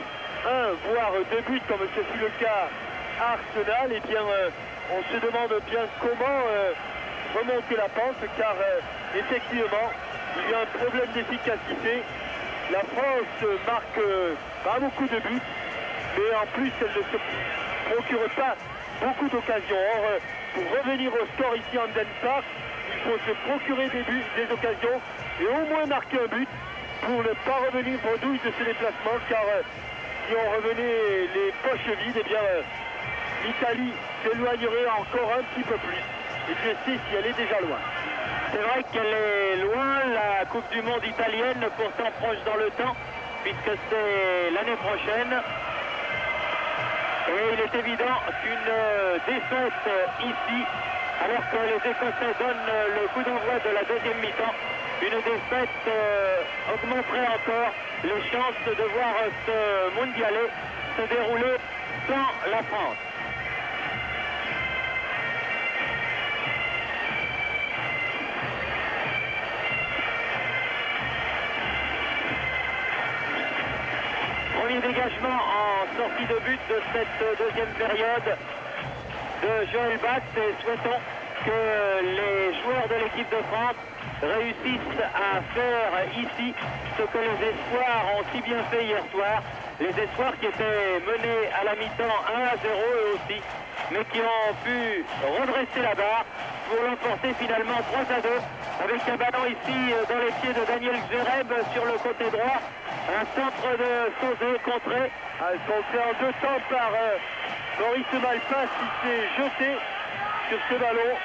un, voire deux buts, comme ce fut le cas à Arsenal, et eh bien euh, on se demande bien comment euh, remonter la pente, car euh, effectivement, il y a un problème d'efficacité. La France marque euh, pas beaucoup de buts, mais en plus elle ne se procure pas beaucoup d'occasions. Or, euh, pour revenir au score ici en Den Park, il faut se procurer des buts, des occasions, et au moins marquer un but pour ne pas revenir bredouille de ce déplacement, car euh, si on revenait les poches vides, eh bien euh, l'Italie s'éloignerait encore un petit peu plus. Et je sais si elle est déjà loin. C'est vrai qu'elle est loin, la Coupe du Monde italienne, pourtant proche dans le temps, puisque c'est l'année prochaine. Et il est évident qu'une défaite ici alors que les Écossais donnent le coup d'envoi de la deuxième mi-temps. Une défaite euh, augmenterait encore les chances de voir ce mondialé se dérouler sans la France. Premier dégagement en sortie de but de cette deuxième période de Joël Bax, et souhaitons que les joueurs de l'équipe de France réussissent à faire ici ce que les Espoirs ont si bien fait hier soir. Les Espoirs qui étaient menés à la mi-temps un à zéro eux aussi, mais qui ont pu redresser la barre pour l'emporter finalement trois à deux, avec un ballon ici dans les pieds de Daniel Gzereb sur le côté droit. Un centre de Sauzé contré. Ah, contré en deux temps par euh, Maurice Malpas qui s'est jeté sur ce ballon.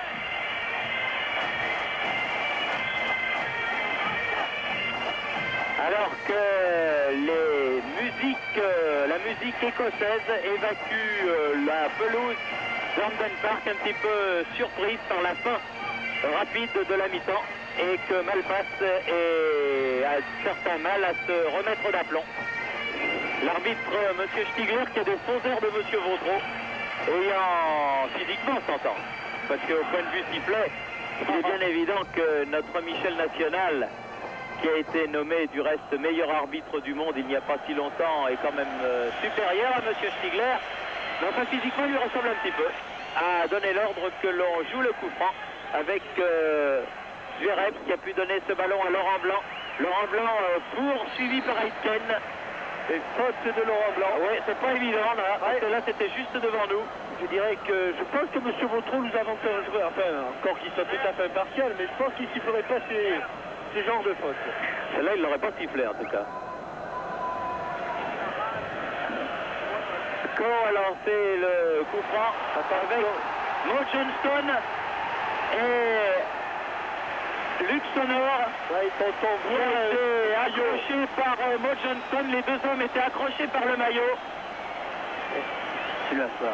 Alors que les musiques, euh, la musique écossaise évacue euh, la pelouse d'Hampden Park, un petit peu surprise par la fin rapide de la mi-temps, et que Malpas est, a certain mal à se remettre d'aplomb. L'arbitre, M. Stigler, qui a des faux airs de M. Vautreau, ayant physiquement s'entend, parce qu'au point de vue sifflet, il est bien évident que notre Michel National, qui a été nommé du reste meilleur arbitre du monde il n'y a pas si longtemps, est quand même euh, supérieur à M. Stigler, mais enfin physiquement il lui ressemble un petit peu, a donné l'ordre que l'on joue le coup franc avec euh, Zverev qui a pu donner ce ballon à Laurent Blanc. Laurent Blanc euh, poursuivi par Aitken. Et faute de Laurent Blanc. Oui, c'est pas évident là, parce ouais. que là c'était juste devant nous. Je dirais que je pense que M. Vautreau nous avantage un joueur, enfin encore qu'il soit tout à fait impartial, mais je pense qu'il ne sifflerait pas ces, ces genres de fautes. Celle-là il l'aurait pas sifflé en tout cas. Coe a lancé le coup franc avec Mo Johnston et Luc Sonor. Ouais, ils sont tombés. Ils étaient accrochés par euh, Mo Johnston. Les deux hommes étaient accrochés par le maillot. Tu l'as ça.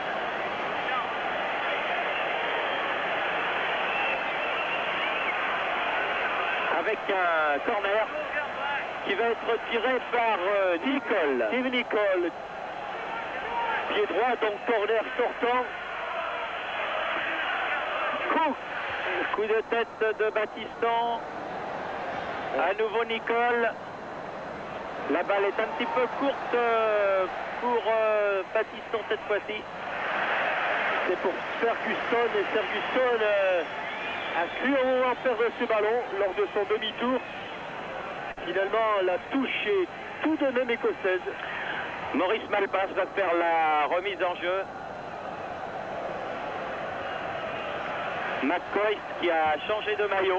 Avec un corner qui va être tiré par euh, Nicole. Steve Nicole. Pied droit, donc corner sortant. Coup. Coup de tête de Battiston. À nouveau Nicole. La balle est un petit peu courte euh, pour euh, Battiston cette fois-ci. C'est pour Ferguson, et Ferguson euh, a cru au moment perdre ce ballon lors de son demi-tour. Finalement, la touche est tout de même écossaise. Maurice Malpas va faire la remise en jeu. McCoy qui a changé de maillot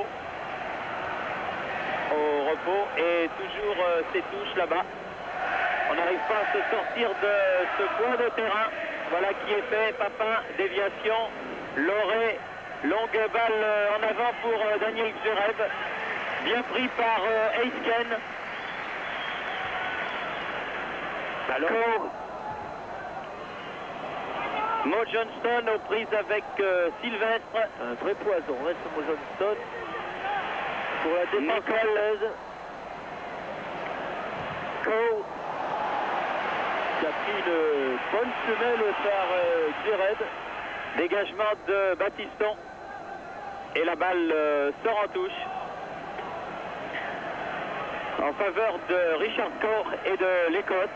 au repos et toujours euh, ses touches là-bas. On n'arrive pas à se sortir de ce coin de terrain. Voilà qui est fait. Papin, déviation, Loré, longue balle en avant pour euh, Daniel Gzereb. Bien pris par euh, Aitken. Alors, Mo Johnston aux prises avec euh, Sylvestre. Un vrai poison, hein, ce Mo Johnston. Pour la défense anglaise. Coe qui a pris une bonne semelle par euh, Gzereb. Dégagement de Battiston. Et la balle euh, sort en touche. En faveur de Richard Coe et de l'Écosse.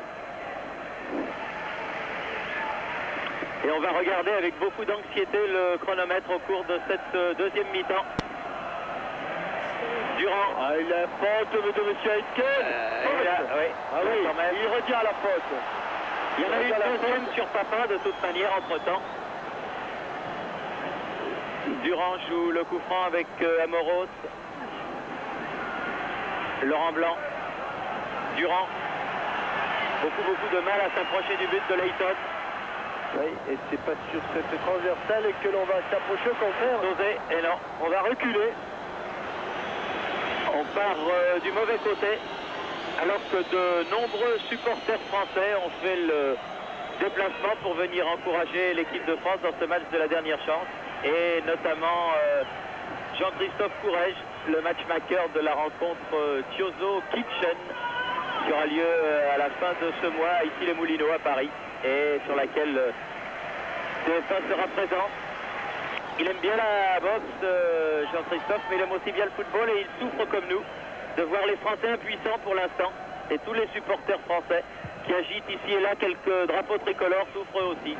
Et on va regarder avec beaucoup d'anxiété le chronomètre au cours de cette euh, deuxième mi-temps. Durant. Ah, il a faute de M. Aitken. Euh, là, oui, ah oui, quand même. il redit à la faute. Il y en a eu une deuxième sur Papin de toute manière entre-temps. Durand joue le coup franc avec euh, Amoros. Laurent Blanc. Durand. Beaucoup, beaucoup de mal à s'approcher du but de Leighton. Oui, et c'est pas sur cette transversale que l'on va s'approcher au contraire. Dosé, et non. On va reculer. On part euh, du mauvais côté, alors que de nombreux supporters français ont fait le déplacement pour venir encourager l'équipe de France dans ce match de la dernière chance. Et notamment euh, Jean-Christophe Courrèges, le matchmaker de la rencontre euh, Tiozo Kitchen, qui aura lieu euh, à la fin de ce mois, ici les Moulineaux à Paris, et sur laquelle euh, T F un sera présent. Il aime bien la boxe, euh, Jean-Christophe, mais il aime aussi bien le football et il souffre comme nous de voir les Français impuissants pour l'instant. Et tous les supporters français qui agitent ici et là quelques drapeaux tricolores souffrent aussi.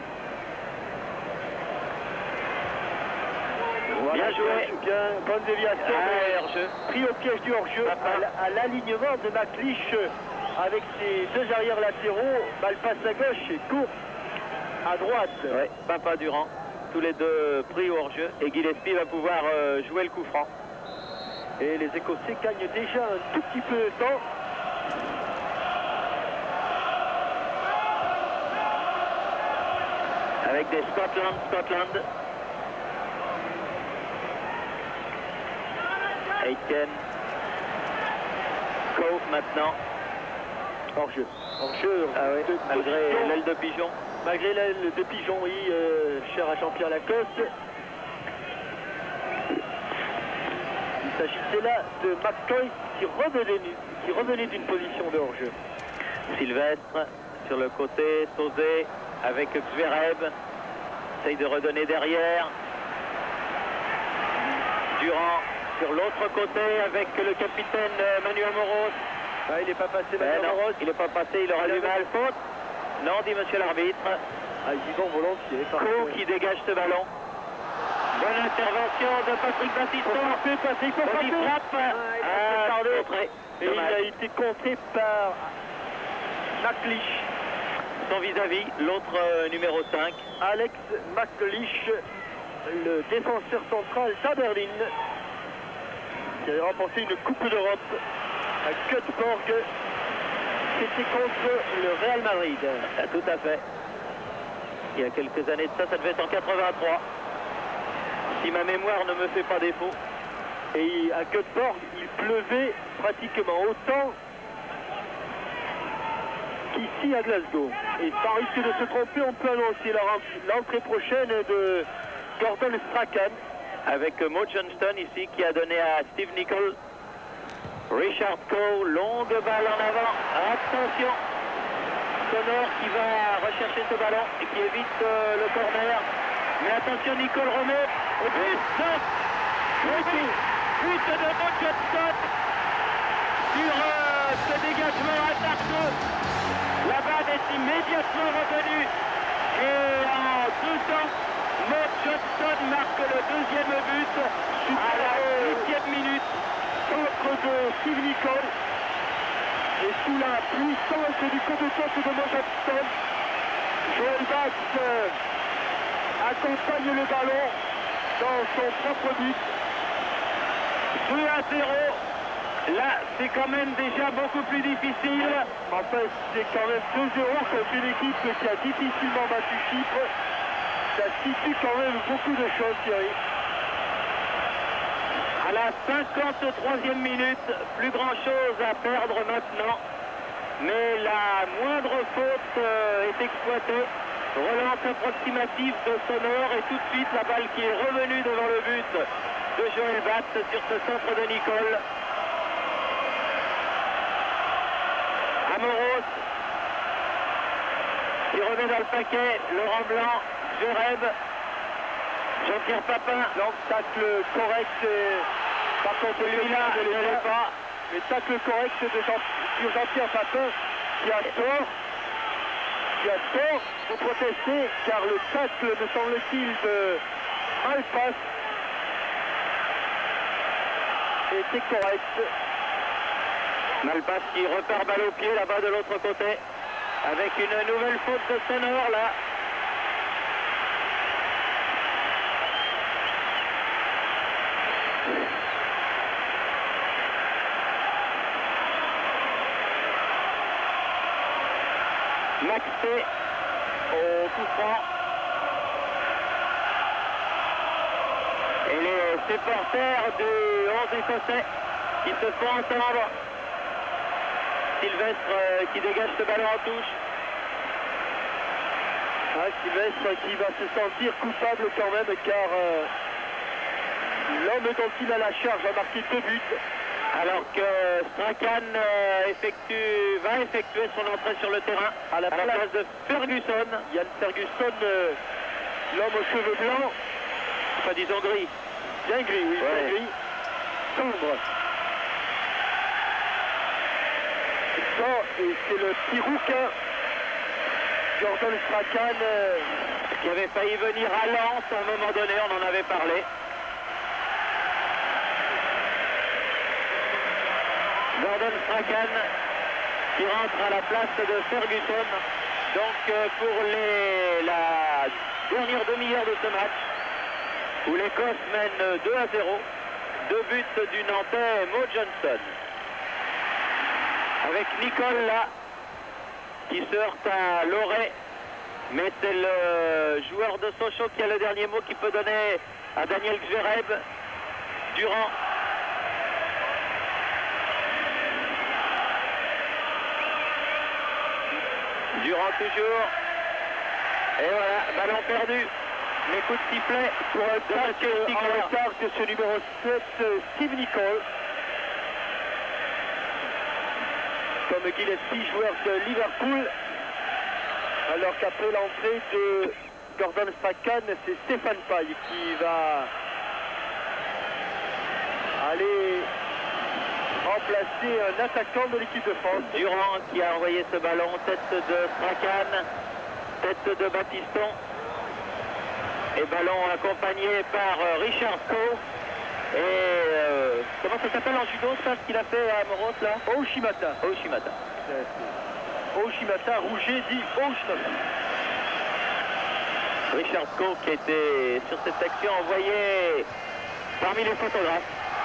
Voilà, bien joué. Bien, bonne déviation. Ah, hors-jeu. Pris au piège du hors-jeu à l'alignement de McLeish avec ses deux arrières latéraux. Mal passe à gauche et court à droite. Ouais, Papa Durand. Tous les deux pris au hors-jeu et Gillespie va pouvoir euh, jouer le coup franc. Et les Écossais gagnent déjà un tout petit peu de temps. Avec des Scotland, Scotland. Aitken. Cove maintenant. Hors-jeu. Hors-jeu. Ah oui, de, malgré l'aile de pigeon. Malgré l'aile de pigeon, oui, euh, cher à Jean-Pierre Lacoste. Il s'agissait là de McCoy qui revenait, qui revenait d'une position de hors-jeu. Sylvestre sur le côté, Sauzé avec Zverev. Essaye de redonner derrière. Durand sur l'autre côté avec le capitaine Manuel Moros. Ah, il n'est pas passé, ben Manuel non, Moros. Il n'est pas passé, il aura du mal. Faute. Non, dit monsieur l'arbitre. Ah, ils y vont volontiers. Co qui dégage ce ballon. Bonne intervention de Patrick Battiston. Patrick Il frappe. Ah, ah, contré. Et il a été contré par McLeish. Son vis-à-vis, l'autre euh, numéro cinq. Alex McLeish, le défenseur central d'Aberdeen, qui avait remporté une Coupe d'Europe à Göteborg. C'était contre le Real Madrid. Ah, tout à fait. Il y a quelques années de ça, ça devait être en quatre-vingt-trois. Si ma mémoire ne me fait pas défaut. Et à Göteborg, il pleuvait pratiquement autant qu'ici à Glasgow. Et sans risque de se tromper, on peut annoncer l'entrée prochaine de Gordon Strachan. Avec Mo Johnston ici qui a donné à Steve Nicholl. Richard Coe, longue balle en avant. Attention. Connor qui va rechercher ce ballon et qui évite euh, le corner. Mais attention, Nicholl remet. Au but, but, but de Mo Johnston sur euh, ce dégagement attaqueux. La balle est immédiatement revenue. Et en deux temps, Mo Johnston marque le deuxième but à la huitième minute. Contre de Steve Nicholl. Et sous la puissance du coup de tête de Mo Johnston, Joel Bax euh, accompagne le ballon dans son propre but. deux à zéro. Là, c'est quand même déjà beaucoup plus difficile. Enfin, c'est quand même deux zéro contre une équipe qui a difficilement battu Chypre. Ça situe quand même beaucoup de choses, Thierry. À la cinquante-troisième minute, plus grand chose à perdre maintenant. Mais la moindre faute euh, est exploitée. Relance approximative de Sonor et tout de suite la balle qui est revenue devant le but de Joël Bax sur ce centre de Nicholl. Amoros qui remet dans le paquet, Laurent Blanc, Zverev, Jean-Pierre Papin. Donc tacle correct, et... par contre celui-là ne l'est pas. Mais tacle correct de Jean... sur Jean-Pierre Papin qui a tort, qui a tort de protester car le tacle, me semble-t-il, de Malpass était correct. Malpass qui repart balle au pied là-bas de l'autre côté avec une nouvelle faute de Sonor là. Maxé au coup franc. Et les supporters du onze écossais qui se font entendre. Sylvestre euh, qui dégage ce ballon en touche. Ah, Sylvestre qui va se sentir coupable quand même car euh, l'homme dont il a la charge a marqué deux buts. Alors que Strachan euh, effectue, va effectuer son entrée sur le terrain À la à la place, place de Ferguson. Yann Ferguson, euh, l'homme aux cheveux blancs, Enfin, disons gris. bien gris, oui, Ouais. bien gris, sombre. Ça, et c'est le petit rouquin, Gordon Strachan, euh, Qui avait failli venir à Lens à un moment donné, on en avait parlé. Gordon Strachan qui rentre à la place de Ferguson. Donc euh, pour les, la dernière demi-heure de ce match, où l'Écosse mène deux à zéro, deux buts du Nantais Mo Johnson. Avec Nicole là, qui se heurte à Loret, mais c'est le joueur de Sochaux qui a le dernier mot, qui peut donner à Daniel Zvereb. Durand. Durand toujours. Et voilà, ballon perdu. Mais coup de sifflet pour un de tac Mathieu en Stigler. retard de ce numéro sept, euh, Steve Nicol. Comme Gillespie, joueur de Liverpool. Alors qu'après l'entrée de Gordon Strachan, c'est Stéphane Paille qui va aller remplacer un attaquant de l'équipe de France. Durand qui a envoyé ce ballon, tête de Strachan, tête de Baptiston. Et ballon accompagné par euh, Richard Coe. Et euh, comment ça s'appelle en judo, ça, ce qu'il a fait à Moros là? Oshimata. Oshimata. Oshimata, Rouget dit Oshimata. Richard Coe qui était sur cette action envoyé parmi les photographes.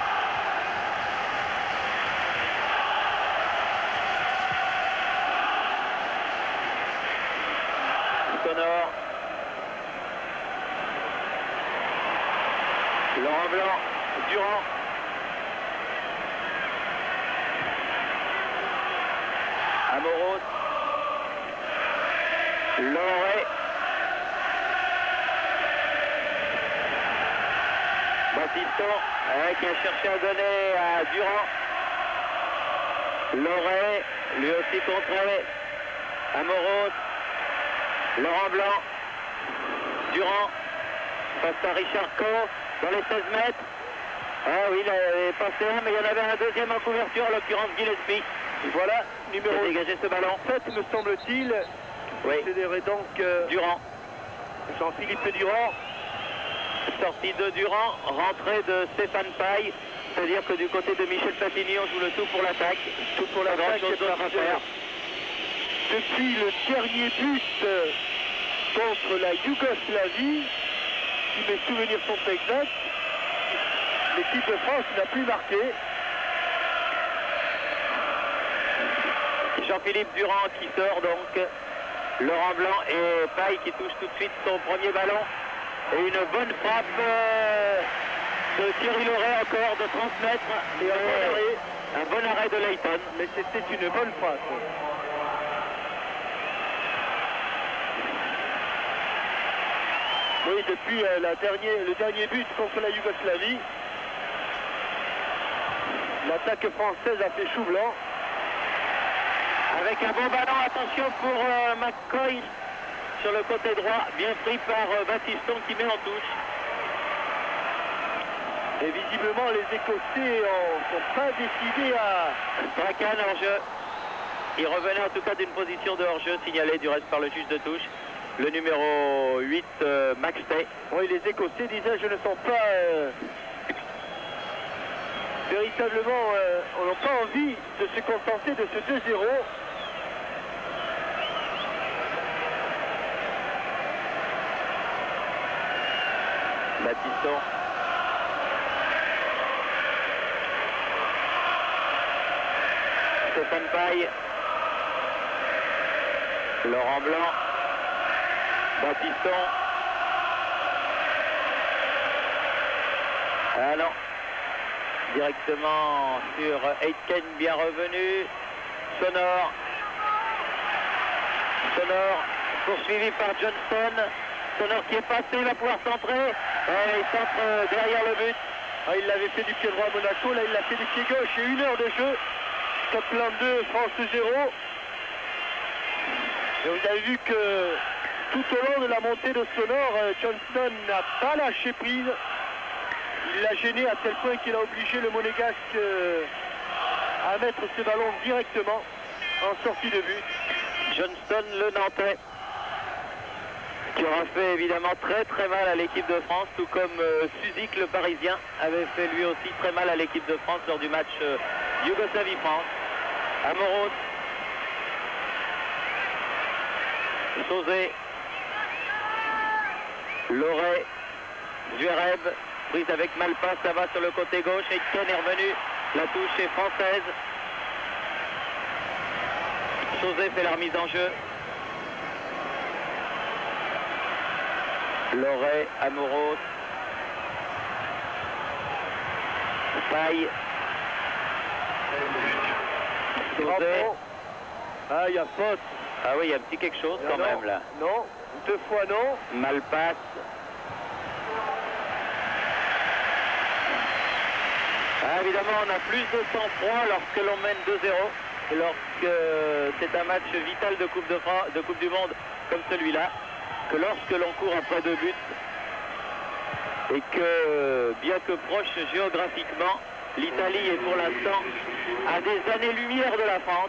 Sonore. Laurent Blanc, Durand. Amoros. Loret. Baptiston euh, qui a cherché à donner à Durand. Loret, lui aussi contré. Amoros. Laurent Blanc. Durand. Face à Richard Coe dans les seize mètres. Ah oui, il avait passé un, mais il y en avait un deuxième en couverture, en l'occurrence Gillespie. Voilà, numéro Qui a dégagé ce ballon. sept me semble-t-il. Oui. Considéré donc euh, Durand. Jean-Philippe Durand. Sortie de Durand, rentrée de Stéphane Paille. C'est-à-dire que du côté de Michel Platini, on joue le tout pour l'attaque. Tout pour Pas l'attaque, grand-chose d'autre à faire. Depuis le dernier but euh, contre la Yougoslavie, si mes souvenirs sont exacts, l'équipe de France n'a plus marqué. Jean-Philippe Durand qui sort donc. Laurent Blanc et Paille qui touche tout de suite son premier ballon. Et une bonne frappe euh, de Thierry Loret encore de trente mètres. Et un bon arrêt. Un bon arrêt de Leighton. Mais c'était une bonne frappe. Oui, depuis euh, la dernière, le dernier but contre la Yougoslavie, l'attaque française a fait chou blanc. Avec un bon ballon, attention pour euh, McCoy sur le côté droit, bien pris par euh, Baptiston qui met en touche. Et visiblement, les Écossais ne sont pas décidés à... Strachan hors-jeu. Il revenait en tout cas d'une position de hors-jeu signalée du reste par le juge de touche. Le numéro huit, euh, Max Tay. Oui, les Écossais disaient je ne sens pas... Euh, véritablement, euh, on n'a pas envie de se contenter de ce deux zéro. Baptiston. Stéphane Paille. Laurent Blanc. Baptiston. Ah non. Directement sur Aitken, bien revenu. Sonore. Sonore poursuivi par Johnston. Sonor qui est passé, va pouvoir centrer. Et il centre derrière le but. Ah, il l'avait fait du pied droit à Monaco, là il l'a fait du pied gauche et une heure de jeu. Scotland deux, France zéro. Et vous avez vu que tout au long de la montée de Sonor, Johnston n'a pas lâché prise. Il l'a gêné à tel point qu'il a obligé le Monégasque à mettre ses ballons directement en sortie de but. Johnston, le Nantais, qui aura fait évidemment très très mal à l'équipe de France, tout comme euh, Suzik, le Parisien, avait fait lui aussi très mal à l'équipe de France lors du match euh, Yougoslavie-France. Amoros, Sauzé, Loret, Zverev, prise avec Malpas, ça va sur le côté gauche, Aitken est revenu, la touche est française. Sauzé fait la remise en jeu. Loret, Amoros, Paille, Sauzé. Ah, il y a faute. Ah oui, il y a un petit quelque chose quand non, même là. Non, deux fois non. Malpasse. Ah, évidemment, on a plus de sang-froid lorsque l'on mène deux zéro. Lorsque c'est un match vital de Coupe, de, France, de coupe du Monde comme celui-là, que lorsque l'on court après deux buts, et que, bien que proche géographiquement, l'Italie est pour l'instant à des années-lumière de la France.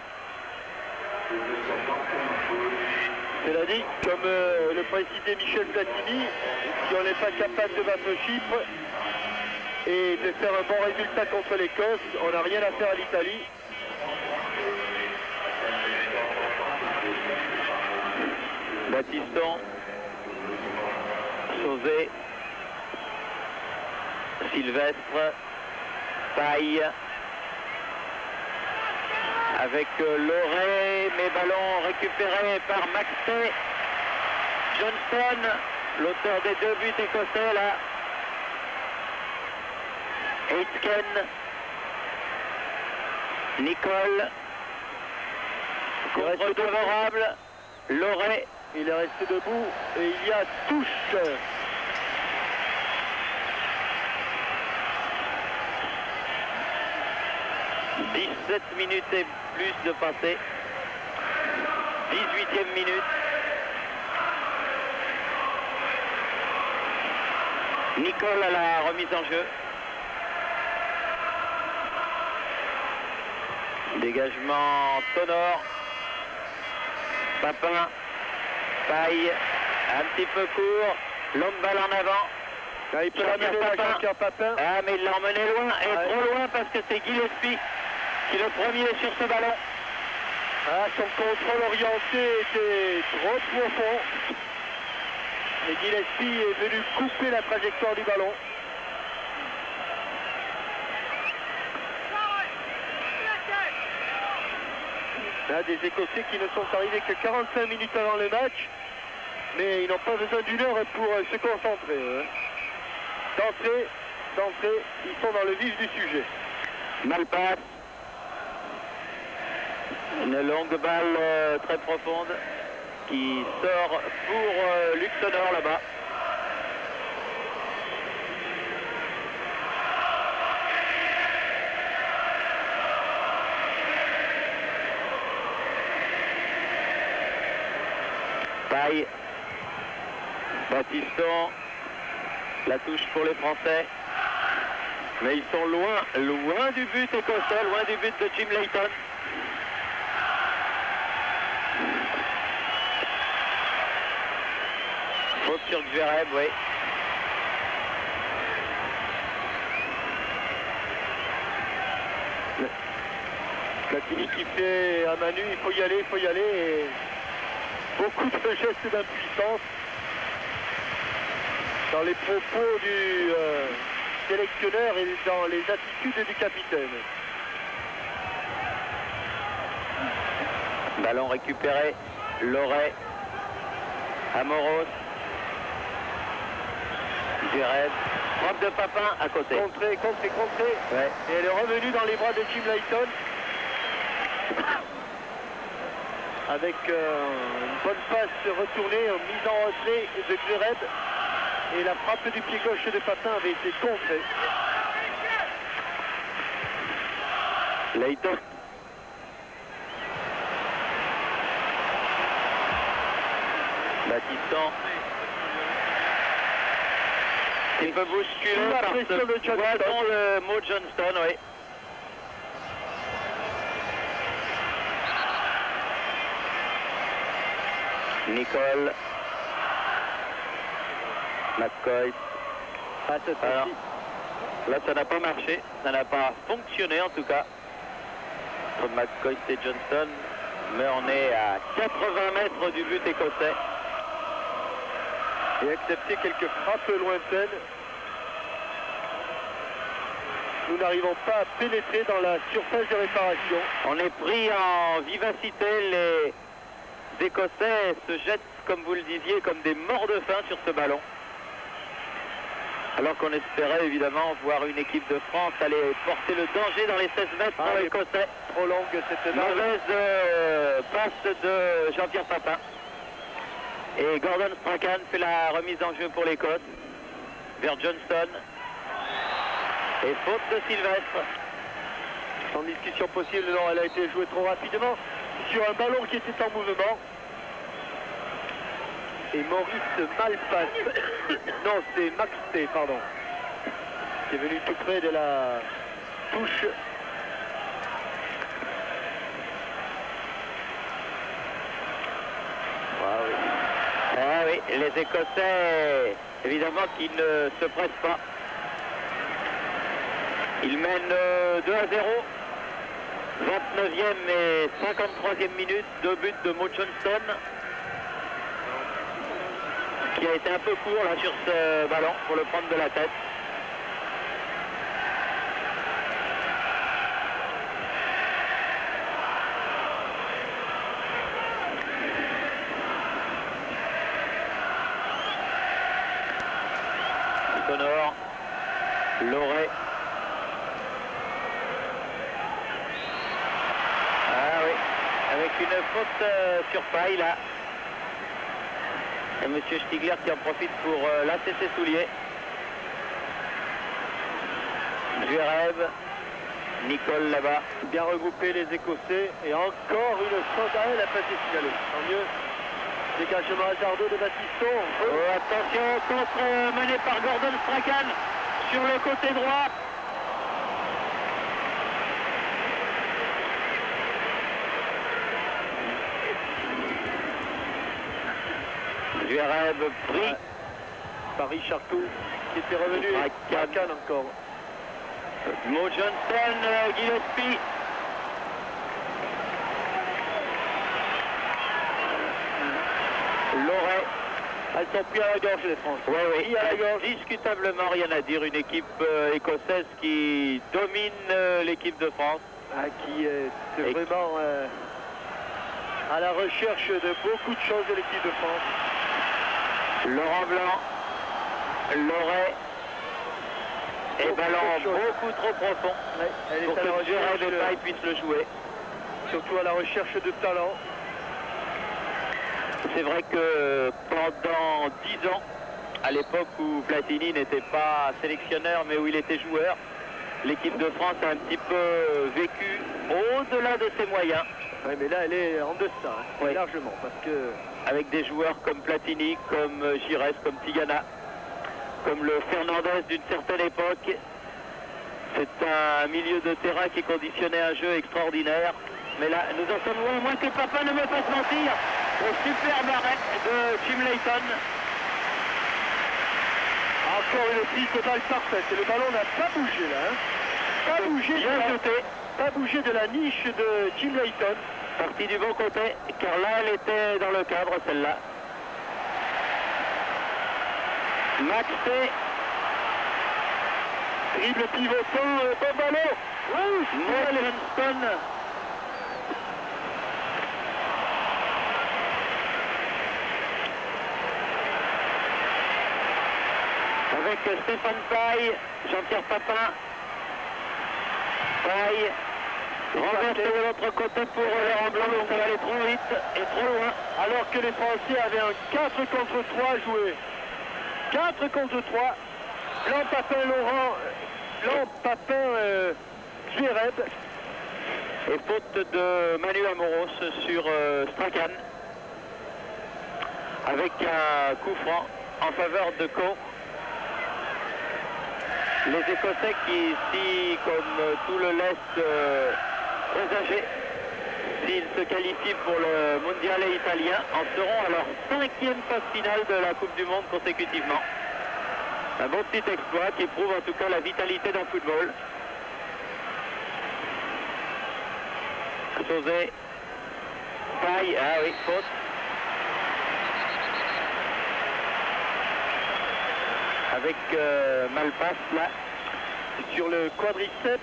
Cela dit, comme euh, le précisait Michel Platini, si on n'est pas capable de battre Chypre et de faire un bon résultat contre l'Écosse, on n'a rien à faire à l'Italie. Baptiston, Sauzé, Sylvestre, Paille, avec euh, Loret, mais ballon récupéré par Maxey. Johnston, l'auteur des deux buts écossais là. Aitken, Nicole, contre favorable, Loret. Il est resté debout et il y a touche. dix-sept minutes et plus de passé. dix-huitième minute. Nicole à la remise en jeu. Dégagement sonore. Papin. Paille. Un petit peu court. Longue balle en avant. Là, il peut ramener Jean-Pierre Papin. Ah, mais il l'a emmené loin, et ouais. Trop loin parce que c'est Gillespie qui est le premier sur ce ballon. Ah, son contrôle orienté était trop profond. Et Gillespie est venu couper la trajectoire du ballon. Là, des Écossais qui ne sont arrivés que quarante-cinq minutes avant le match, mais ils n'ont pas besoin d'une heure pour euh, se concentrer. Hein. D'entrée, d'entrée, ils sont dans le vif du sujet. Malpasse. Une longue balle euh, très profonde qui sort pour euh, Luxembourg là-bas. Paille. Baptiston. La touche pour les Français. Mais ils sont loin, loin du but écossais, loin du but de Jim Leighton. Faute sur Zverev, oui. Platini qui fait à Manu, il faut y aller, il faut y aller. Et beaucoup de gestes d'impuissance dans les propos du euh, sélectionneur et dans les attitudes du capitaine. Ballon récupéré, Loret, Amoros, Zverev, frappe de Papin à côté. Contré, contré, contré. Ouais. Et elle est revenue dans les bras de Jim Leighton. avec euh, une bonne passe retournée, mise en retrait de Zverev. Et la frappe du pied gauche de Papin avait été contrée. Leighton. Battiston. Il peut bousculer la par pression de ce Johnston. poison le Mo Johnston, oui. Nicole. McCoy. Ah, cette Alors, fois-ci. là, ça n'a pas marché. Ça n'a pas fonctionné, en tout cas. Entre McCoy et Johnston. Mais on est à quatre-vingts mètres du but écossais. Et accepter quelques frappes lointaines. Nous n'arrivons pas à pénétrer dans la surface de réparation. On est pris en vivacité. Les Écossais se jettent, comme vous le disiez, comme des morts de faim sur ce ballon. Alors qu'on espérait évidemment voir une équipe de France aller porter le danger dans les seize mètres Ah, écossais. Trop longue cette balle. Mauvaise euh, passe de Jean-Pierre Papin. Et Gordon Strachan fait la remise en jeu pour l'Écosse. Vers Johnston. Et faute de Sylvestre. Sans discussion possible, non, elle a été jouée trop rapidement sur un ballon qui était en mouvement. Et Maurice Malpasse, non c'est Max T, pardon, qui est venu tout près de la touche. Ah oui. Ah oui, les Écossais, évidemment, qui ne se pressent pas. Ils mènent euh, deux à zéro. vingt-neuvième et cinquante-troisième minute, deux buts de Mo Johnston, qui a été un peu court là sur ce ballon pour le prendre de la tête. Sonore, Loret. Ah oui, avec une faute euh, sur paille là. Et M. Stigler qui en profite pour euh, lasser ses souliers. Zverev, Nicole là-bas. Bien regroupé les Écossais et encore une faute à elle, a pas été signalée. Tant mieux. Dégagement hasardeux de Battiston. Oh, attention, contre euh, mené par Gordon Strachan sur le côté droit. Zverev pris par Richard Tout qui était revenu. Strachan encore. Mo Johnston, euh, Gillespie. Loret. Elles sont pris à la gorge les Français. Oui, oui, Pris à la gorge. indiscutablement rien à dire. Une équipe euh, écossaise qui domine euh, l'équipe de France. Ah, qui est Et vraiment euh, à la recherche de beaucoup de choses de l'équipe de France. Laurent Blanc, Loret. Et Beaucoup ballon de choses. beaucoup trop profond Ouais, elle est pour à la que Zverev recherche, de paille puisse le jouer. surtout à la recherche de talent. C'est vrai que pendant dix ans, à l'époque où Platini n'était pas sélectionneur mais où il était joueur, l'équipe de France a un petit peu vécu au-delà de ses moyens. Oui, mais là elle est en deçà, hein, Oui. largement, parce que Avec des joueurs comme Platini, comme Giresse, comme Tigana, comme le Fernandez d'une certaine époque. C'est un milieu de terrain qui conditionnait un jeu extraordinaire. Mais là, nous en sommes loin, moins que Papin ne me fasse mentir. Au superbe arrêt de Jim Leighton. encore une prise de balle parfaite. Et le ballon n'a pas bougé là. Hein. Pas bougé, de Bien la, jeté. pas bougé de la niche de Jim Leighton. Partie du bon côté, car là, elle était dans le cadre, celle-là. Max T. Dribble pivotant, euh, bon ballon. Oui, Mo Johnston. Avec Stéphane Paille, Jean-Pierre Papin. Paille. Renverse de l'autre côté pour Laurent Blanc, donc ça va aller trop vite et trop loin. Alors que les Français avaient un quatre contre trois à jouer. quatre contre trois. Blanc, Papin, Laurent, Blanc, Papin, euh, Zverev. Et faute de Manu Amoros sur euh, Strachan. Avec un coup franc en faveur de Co. Les Écossais qui, si comme tout le laisse euh, présager, s'ils se qualifient pour le mondial italien, en seront à leur cinquième phase finale de la Coupe du Monde consécutivement. Un bon petit exploit qui prouve en tout cas la vitalité d'un football. José, paille, ah oui, faute. Avec euh, Malpasse là, sur le quadriceps.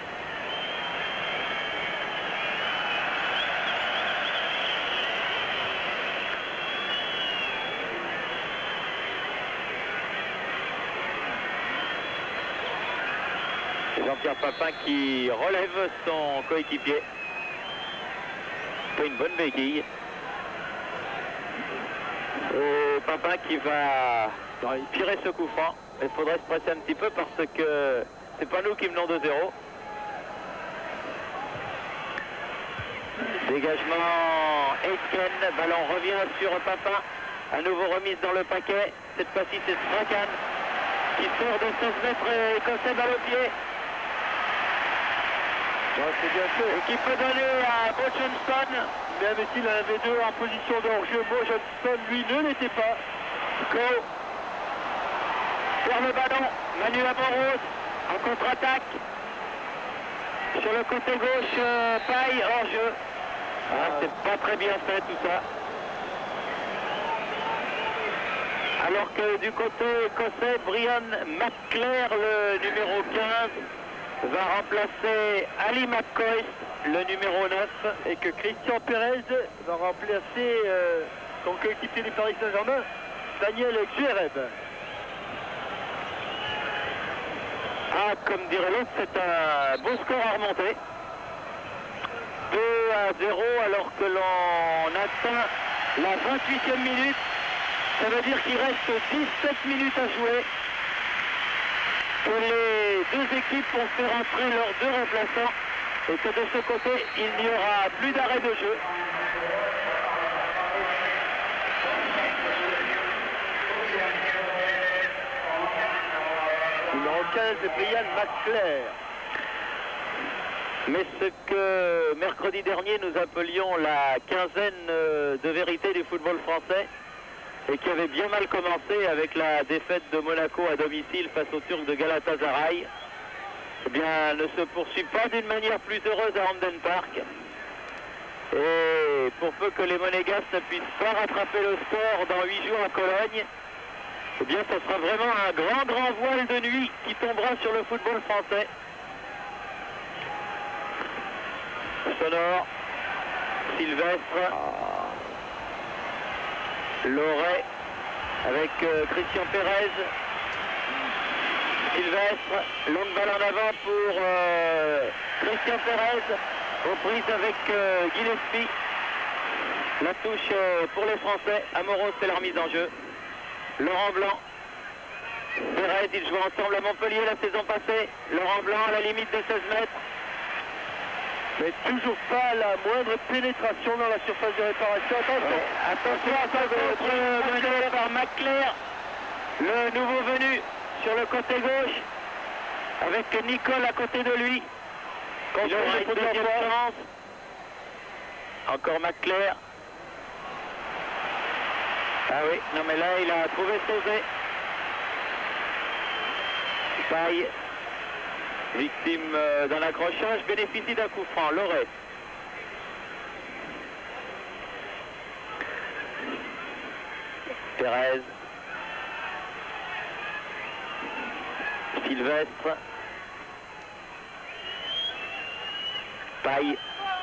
Jean-Pierre Papin qui relève son coéquipier. C'est une bonne béquille. Et Papin qui va tirer ce coup franc. Il faudrait se presser un petit peu parce que c'est pas nous qui menons de zéro. Dégagement Aitken, ballon revient sur Papin. À nouveau remise dans le paquet. Cette fois-ci c'est Strachan qui sort de seize mètres écossais balle au pied. Ouais, c'est bien fait. Et qui peut donner à Bo Johnston. Même s'il en avait deux en position de hors-jeu, Bo Johnston, lui, ne l'était pas. Go. Sur le ballon, Manu Amoros en contre-attaque. Sur le côté gauche, euh, Paille hors-jeu. Ah, c'est pas très bien fait tout ça. Alors que du côté écossais, Brian McClair, le numéro quinze, va remplacer Ali McCoy, le numéro neuf. Et que Christian Pérez va remplacer euh, son coéquipier du Paris Saint-Germain, Daniel Zverev. Ah, comme dirait l'autre, c'est un beau score à remonter. deux à zéro alors que l'on atteint la vingt-huitième minute. Ça veut dire qu'il reste dix-sept minutes à jouer. Que les deux équipes vont faire entrer leurs deux remplaçants et que de ce côté, il n'y aura plus d'arrêt de jeu. Numéro quinze, Brian McClair. Mais ce que mercredi dernier nous appelions la quinzaine de vérité du football français et qui avait bien mal commencé avec la défaite de Monaco à domicile face aux Turcs de Galatasaray, eh bien, ne se poursuit pas d'une manière plus heureuse à Hampden Park. Et pour peu que les Monégasques ne puissent pas rattraper le score dans huit jours à Cologne, eh bien, ça sera vraiment un grand, grand voile de nuit qui tombera sur le football français. Sonore, Sylvestre, Loret avec euh, Christian Pérez, Sylvestre, longue balle en avant pour euh, Christian Pérez, reprise avec euh, Gillespie, la touche euh, pour les Français, Amoros fait la remise en jeu, Laurent Blanc, Pérez, ils jouaient ensemble à Montpellier la saison passée, Laurent Blanc à la limite de seize mètres. Mais toujours pas la moindre pénétration dans la surface de réparation. Attention, ouais. Attention à ça contre mené par McClair, le nouveau venu sur le côté gauche, avec Nicole à côté de lui. Il aura une deuxième chance. Encore McClair. Ah oui, non mais là il a trouvé Sauzet. Paille. Victime d'un accrochage, bénéficie d'un coup franc. Loret. Pérez. Sylvestre. Paille.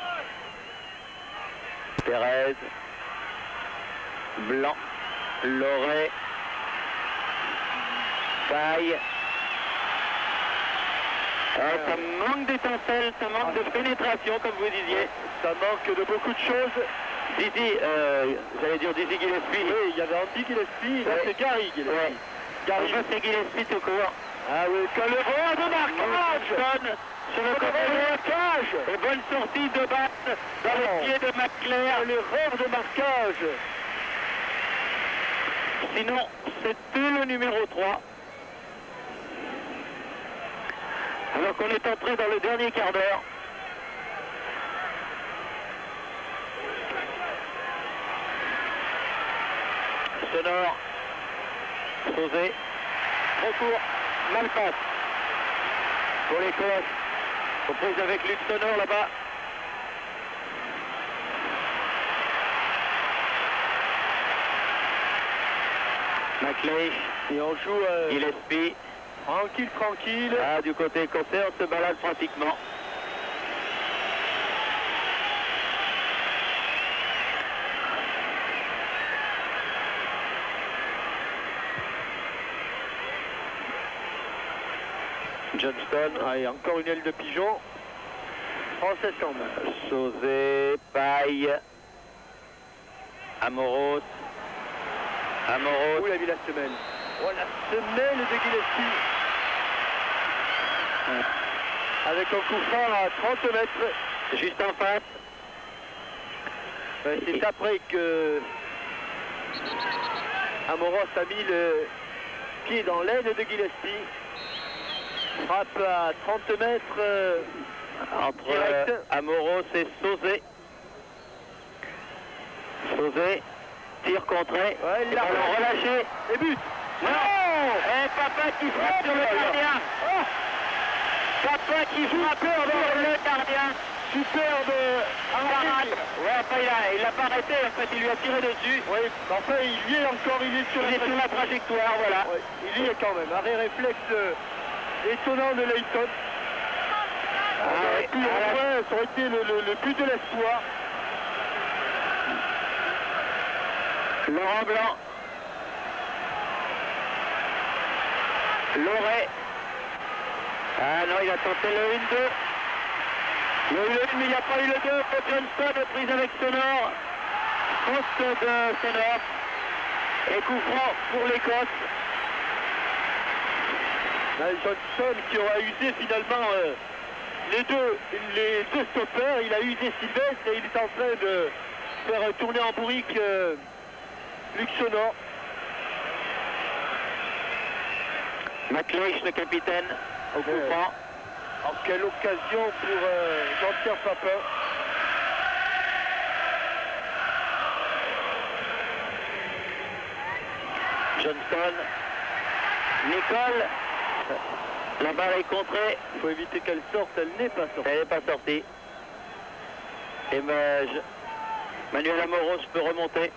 Pérez. Blanc. Loret. Paille. Euh, ça manque d'étincelles, ça manque de pénétration, comme vous disiez. Ça manque de beaucoup de choses. Dizzy, euh, j'allais dire Dizzy Gillespie. Oui, il y avait Andy Gillespie, là ouais. c'est Gary Gillespie. Ouais. Gary. Enfin, c'est Gillespie tout court. Ah oui, que le roi de marquage sur le côté de marquage. Et bonne sortie de basse dans oh. les pieds de McClair. L'erreur de marquage. Sinon, c'était le numéro trois. Alors qu'on est entré dans le dernier quart d'heure. Sonore, Sauzé, trop court, mal passe. Pour l'Écosse, reprise avec Luc Sonore là-bas. McLeish, et on joue euh, Gillespie. Tranquille, tranquille. Ah, du côté écossais, on se balade pratiquement. Johnston, ah, et encore une aile de pigeon. Français semble. Sauzé, Paille, Amoros. Amoros. Où il a mis la semelle? Oh, la semelle de Gillespie. Avec un coup franc à trente mètres. Juste en face. Ouais, c'est après que Amoros a mis le pied dans l'aile de Gillespie. Frappe à trente mètres. Euh, entre euh, Amoros et Sauzé. Sauzé, tir contré. Ouais, il l'a relâché. Et but. Non. Et Papa qui frappe oh, sur le gardien. Oh. Papa qui frappe sur le gardien. Superbe parade. Ouais, enfin, il l'a pas arrêté, en fait, il lui a tiré dessus. Oui, enfin, il y est encore, il est sur, il la, est sur la trajectoire, voilà. Ouais, il y est quand même. Arrêt réflexe euh, étonnant de Layton. Ah, ah, ouais, puis, ah, enfin, ça aurait été le, le, le but de l'espoir. Laurent Blanc. Loret. Ah non, il a tenté le un deux. Il y a eu le un, mais il n'y a pas eu le deux. Johnston prise avec Sonore. Poste de Sonore. Et coup franc pour l'Écosse. Johnston qui aura usé finalement euh, les, deux, les deux stoppers. Il a usé Sylvestre et il est en train de faire tourner en bourrique euh, Luc Sonore. McLeish, le capitaine, au coup franc. Ouais. Alors, quelle occasion pour euh, Jean-Pierre Papin. Johnston. Nicole. La balle est contrée. Il faut éviter qu'elle sorte, elle n'est pas sortie. Elle n'est pas sortie. Et ben, je... Manuel Amoros peut remonter.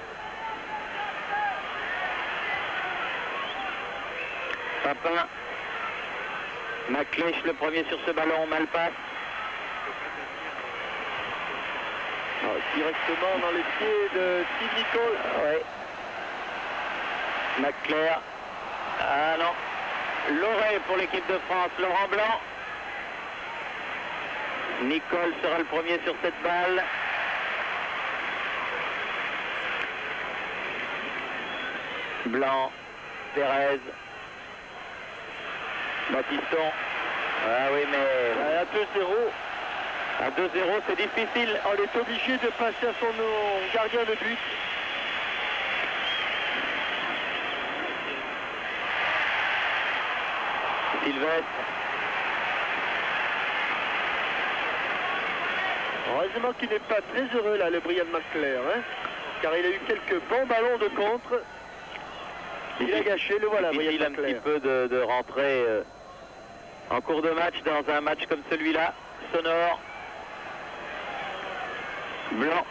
Papin. McLeish le premier sur ce ballon, mal passe. Ah, directement dans les pieds de Steve Nicole. Oui. McClair. Ah non. Loret pour l'équipe de France. Laurent Blanc. Nicole sera le premier sur cette balle. Blanc. Pérez. Baptiston. Ah oui, mais... À deux zéro. À deux zéro, c'est difficile. On est obligé de passer à son gardien de but. Sylvestre. Heureusement qu'il n'est pas très heureux là, le Brian McClair, hein, car il a eu quelques bons ballons de contre. Il a gâché, le voilà, Brian McClair. Il a un petit peu de, de rentrer euh, en cours de match dans un match comme celui-là. Sonore. Blanc.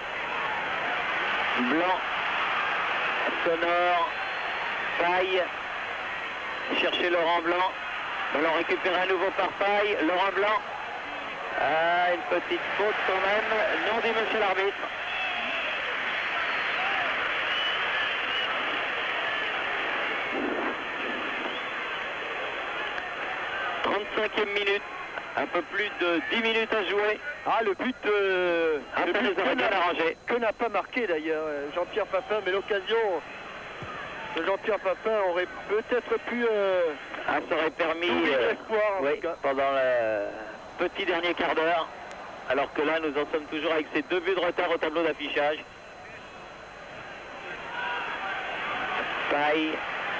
Blanc. Sonore. Paille. Chercher Laurent Blanc. Ballon récupéré à nouveau par Paille. Laurent Blanc. Ah, une petite faute quand même. Non dit monsieur l'arbitre. trente-cinquième minute. Un peu plus de dix minutes à jouer. Ah, le but, euh, ah, le ça but les aurait que bien n'a- arrangé. que n'a pas marqué d'ailleurs euh, Jean-Pierre Papin, mais l'occasion de Jean-Pierre Papin aurait peut-être pu euh, Ah, ça aurait permis, nourrir euh, l'espoir en oui, tout cas. pendant le petit dernier quart d'heure. Alors que là, nous en sommes toujours avec ces deux buts de retard au tableau d'affichage. Paille.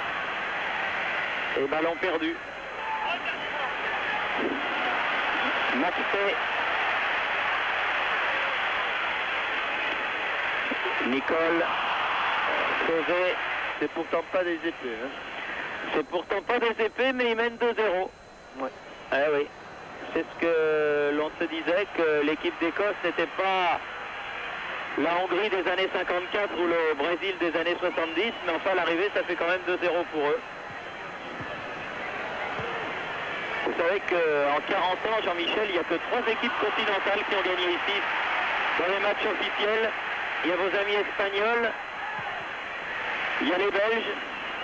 Et ballon perdu. Maxé. Nicole. Sauvé. C'est pourtant pas des épées. Hein. C'est pourtant pas des épées, mais ils mènent deux zéro. Ouais. Ah oui. C'est ce que l'on se disait, que l'équipe d'Écosse n'était pas la Hongrie des années cinquante-quatre ou le Brésil des années soixante-dix, mais enfin l'arrivée, ça fait quand même deux zéro pour eux. Vous savez qu'en quarante ans, Jean-Michel, il n'y a que trois équipes continentales qui ont gagné ici. Dans les matchs officiels, il y a vos amis espagnols, il y a les Belges,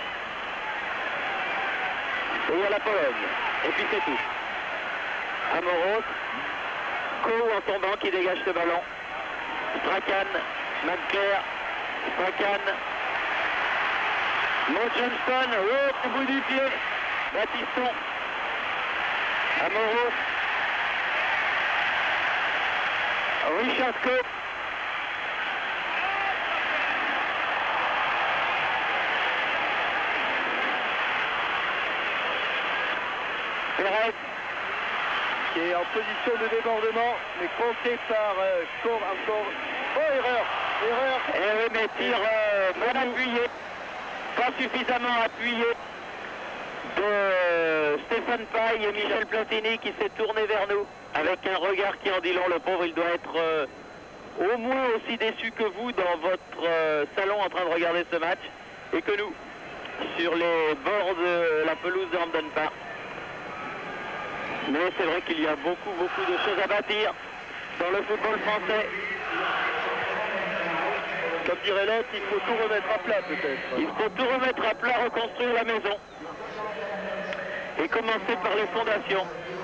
et il y a la Pologne. Et puis c'est tout. Amoros, Coe en tombant qui dégage ce ballon. Strachan, McClair, Strachan, Mo Johnston, oh, au bout du pied, Baptiston, Amoros, Richard Coe, Perez, Qui est en position de débordement, mais compté par euh, Cor encore. Oh, erreur! Erreur! eh oui, mais tir euh, mal appuyé, pas suffisamment appuyé de Stéphane Paille et Michel Platini qui s'est tourné vers nous avec un regard qui en dit long. Le pauvre, il doit être euh, au moins aussi déçu que vous dans votre euh, salon en train de regarder ce match et que nous sur les bords de la pelouse de Hampden Park. Mais c'est vrai qu'il y a beaucoup, beaucoup de choses à bâtir dans le football français. Comme dirait l'autre, il faut tout remettre à plat peut-être. Il faut tout remettre à plat, reconstruire la maison. Et commencer par les fondations.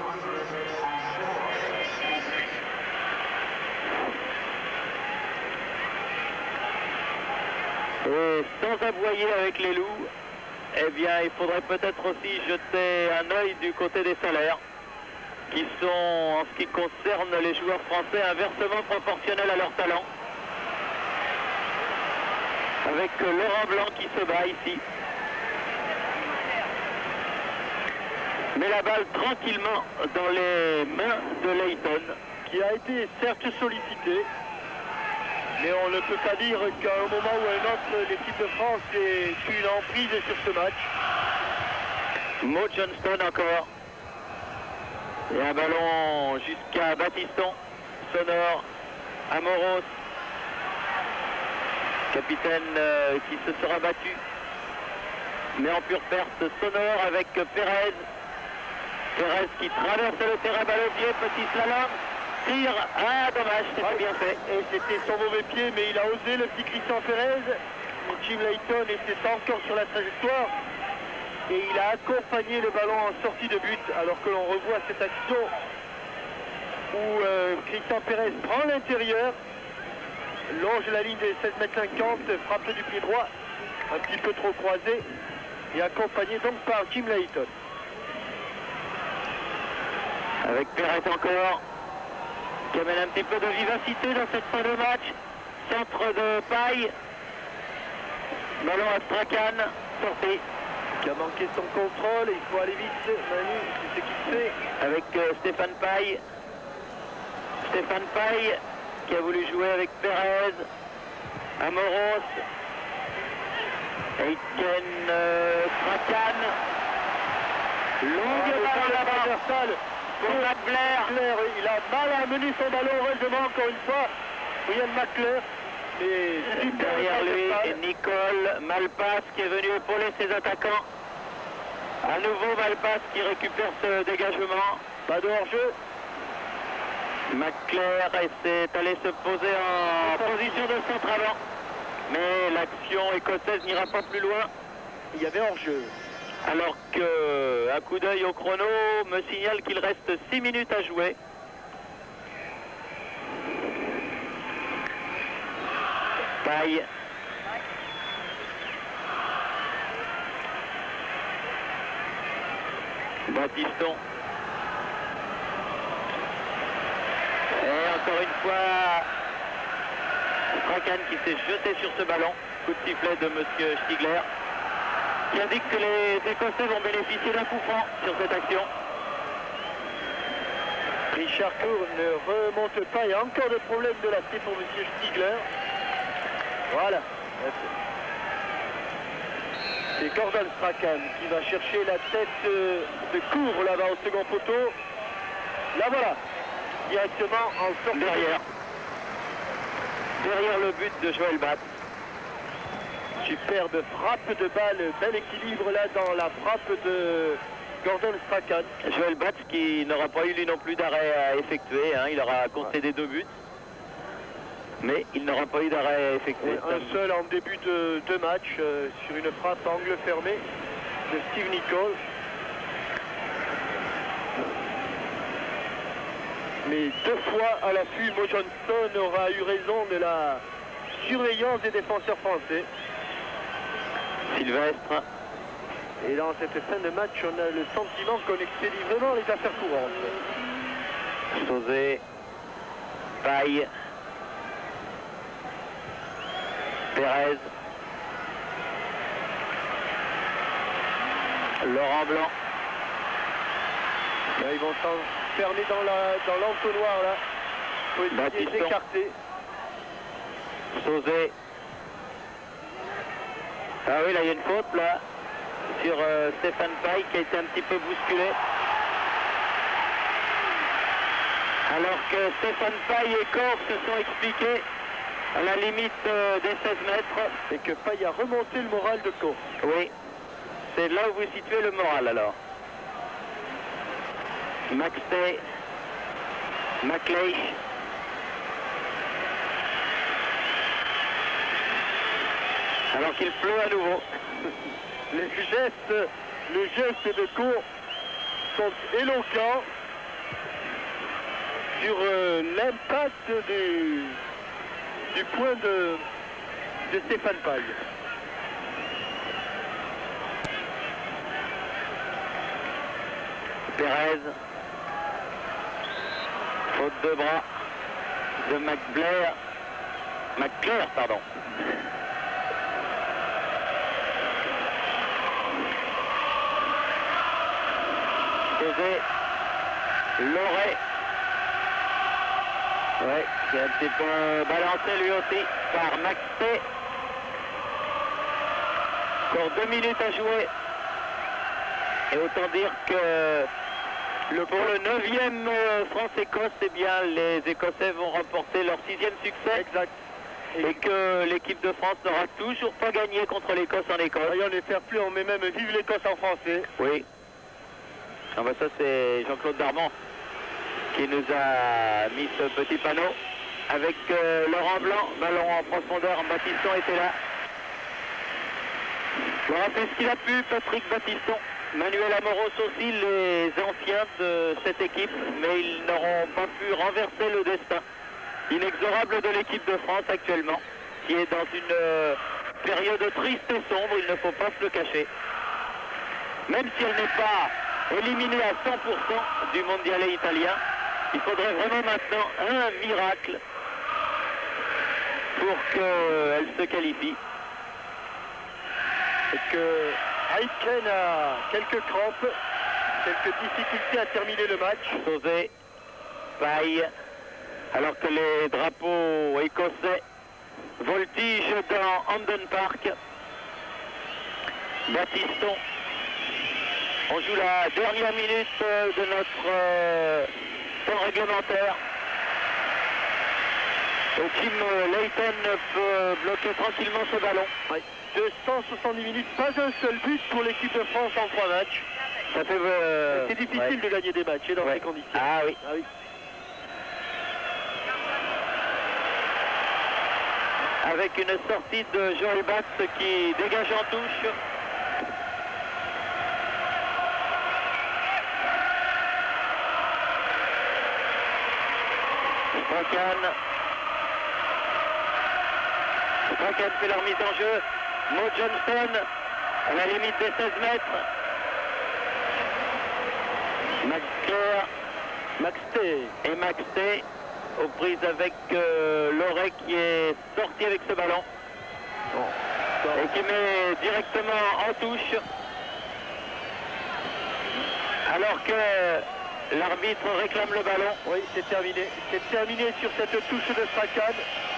Et sans aboyer avec les loups, eh bien, il faudrait peut-être aussi jeter un œil du côté des salaires, qui sont, en ce qui concerne les joueurs français, inversement proportionnels à leur talent. Avec Laurent Blanc qui se bat ici. Met la balle tranquillement dans les mains de Leighton. Qui a été certes sollicité, mais on ne peut pas dire qu'à un moment ou à un autre, l'équipe de France ait eu une emprise sur ce match. Mo Johnston encore. Et un ballon jusqu'à Baptiston. Sonore. Amoros. Capitaine euh, qui se sera battu. Mais en pure perte. Sonore avec Perez. Perez qui traverse le terrain, balle au pied, petit slalom. Tire. Ah, dommage, c'était Ouais. bien fait. Et c'était son mauvais pied, mais il a osé, le petit Christian Perez. Et Jim Leighton était encore sur la trajectoire. Et il a accompagné le ballon en sortie de but, alors que l'on revoit cette action où euh, Christian Perez prend l'intérieur, longe la ligne des sept mètres cinquante, frappe du pied droit, un petit peu trop croisé, et accompagné donc par Jim Leighton. Avec Perez encore, qui amène un petit peu de vivacité dans cette fin de match. Centre de Paille. Ballon à Strachan, sorti. Qui a manqué son contrôle, il faut aller vite, Manu, c'est ce qu'il fait. Avec euh, Stéphane Paille. Stéphane Paille qui a voulu jouer avec Perez. Amoros. Aitken euh, Strachan. Longue balle là-bas pour McClair. McClair, oui, il a mal amené son ballon, heureusement, encore une fois. Brian McClair. Mais super Derrière lui, balle. et Nicole Malpass qui est venu épauler ses attaquants. À nouveau Malpass qui récupère ce dégagement. Pas de hors-jeu. McClair s'est allé se poser en position de centre avant. Mais l'action écossaise n'ira pas plus loin. Il y avait hors-jeu. Alors qu'un coup d'œil au chrono me signale qu'il reste six minutes à jouer. Paille. Baptiston. Et encore une fois, Strachan qui s'est jeté sur ce ballon. Coup de sifflet de monsieur Stigler, qui indique que les Écossais vont bénéficier d'un coup franc sur cette action. Richard Cour ne remonte pas. Il y a encore des problèmes de lacet pour monsieur Stigler. Voilà. C'est Gordon Strachan qui va chercher la tête de Cour là-bas au second poteau. Là voilà. Directement en sortie. Derrière. Derrière le but de Joël Batz. Superbe frappe de balle, bel équilibre là dans la frappe de Gordon Strachan. Joël Batz qui n'aura pas eu lui non plus d'arrêt à effectuer, hein. Il aura concédé ouais. deux buts, mais il n'aura pas eu d'arrêt à effectuer. Et un seul en début de, de match euh, sur une frappe angle fermé de Steve Nicol. Mais deux fois à l'affût, Mo Johnston aura eu raison de la surveillance des défenseurs français. Sylvestre. Et dans cette fin de match, on a le sentiment qu'on expédie vraiment les affaires courantes. Sauzé. Paille. Pérez. Laurent Blanc. Là, ils vont s'enfermer dans l'entonnoir là. Faut essayer d'écarter. Sauzé. Ah oui, là il y a une faute là sur euh, Stéphane Paille qui a été un petit peu bousculé. Alors que Stéphane Paille et Corf se sont expliqués à la limite euh, des seize mètres. Et que Paille a remonté le moral de Corf. Oui, c'est là où vous situez le moral alors. Maxey, McLeish. Alors qu'il pleut à nouveau. Les gestes, les gestes de Cour sont éloquents sur euh, l'impact du, du point de, de Stéphane Paille. Pérez. Faute de bras de McBlair. McClair, pardon. Loret. Ouais, qui est un petit peu balancé lui aussi par Maxey. Encore deux minutes à jouer. Et autant dire que le, pour le neuvième France-Écosse, eh bien, les Écossais vont remporter leur sixième succès. Exact. Et que l'équipe de France n'aura toujours pas gagné contre l'Écosse en Écosse. Voyons les faire plus, on met même vive l'Écosse en français. Oui. Ah bah ça c'est Jean-Claude Darmon qui nous a mis ce petit panneau avec euh, Laurent Blanc, ballon en profondeur, Baptiston était là. Il aura fait ce qu'il a pu, Patrick Baptiston, Manuel Amoros aussi, les anciens de cette équipe, mais ils n'auront pas pu renverser le destin inexorable de l'équipe de France actuellement, qui est dans une euh, période triste et sombre, il ne faut pas se le cacher. Même si elle n'est pas éliminée à cent pour cent du mondial italien, il faudrait vraiment maintenant un miracle pour qu'elle se qualifie. Et que Aitken a quelques crampes, quelques difficultés à terminer le match. Sauzé, Paille, alors que les drapeaux écossais voltigent dans Hampden Park. Baptiston. On joue la dernière minute de notre euh, temps réglementaire. Et Tim Leighton peut bloquer tranquillement ce ballon. Oui. deux cent soixante-dix minutes, pas un seul but pour l'équipe de France en trois matchs. Ça fait, euh, c'est difficile ouais. de gagner des matchs dans ouais. ces conditions. Ah oui. Ah oui. Avec une sortie de Joël Batz qui dégage en touche. Strachan. Strachan fait la remise en jeu. Mo Johnston à la limite des seize mètres. Maxter, Maxté et Maxté aux prises avec euh, Loret qui est sorti avec ce ballon. Bon. Et qui met directement en touche. Alors que l'arbitre réclame le ballon. Oui, c'est terminé. C'est terminé sur cette touche de Strachan.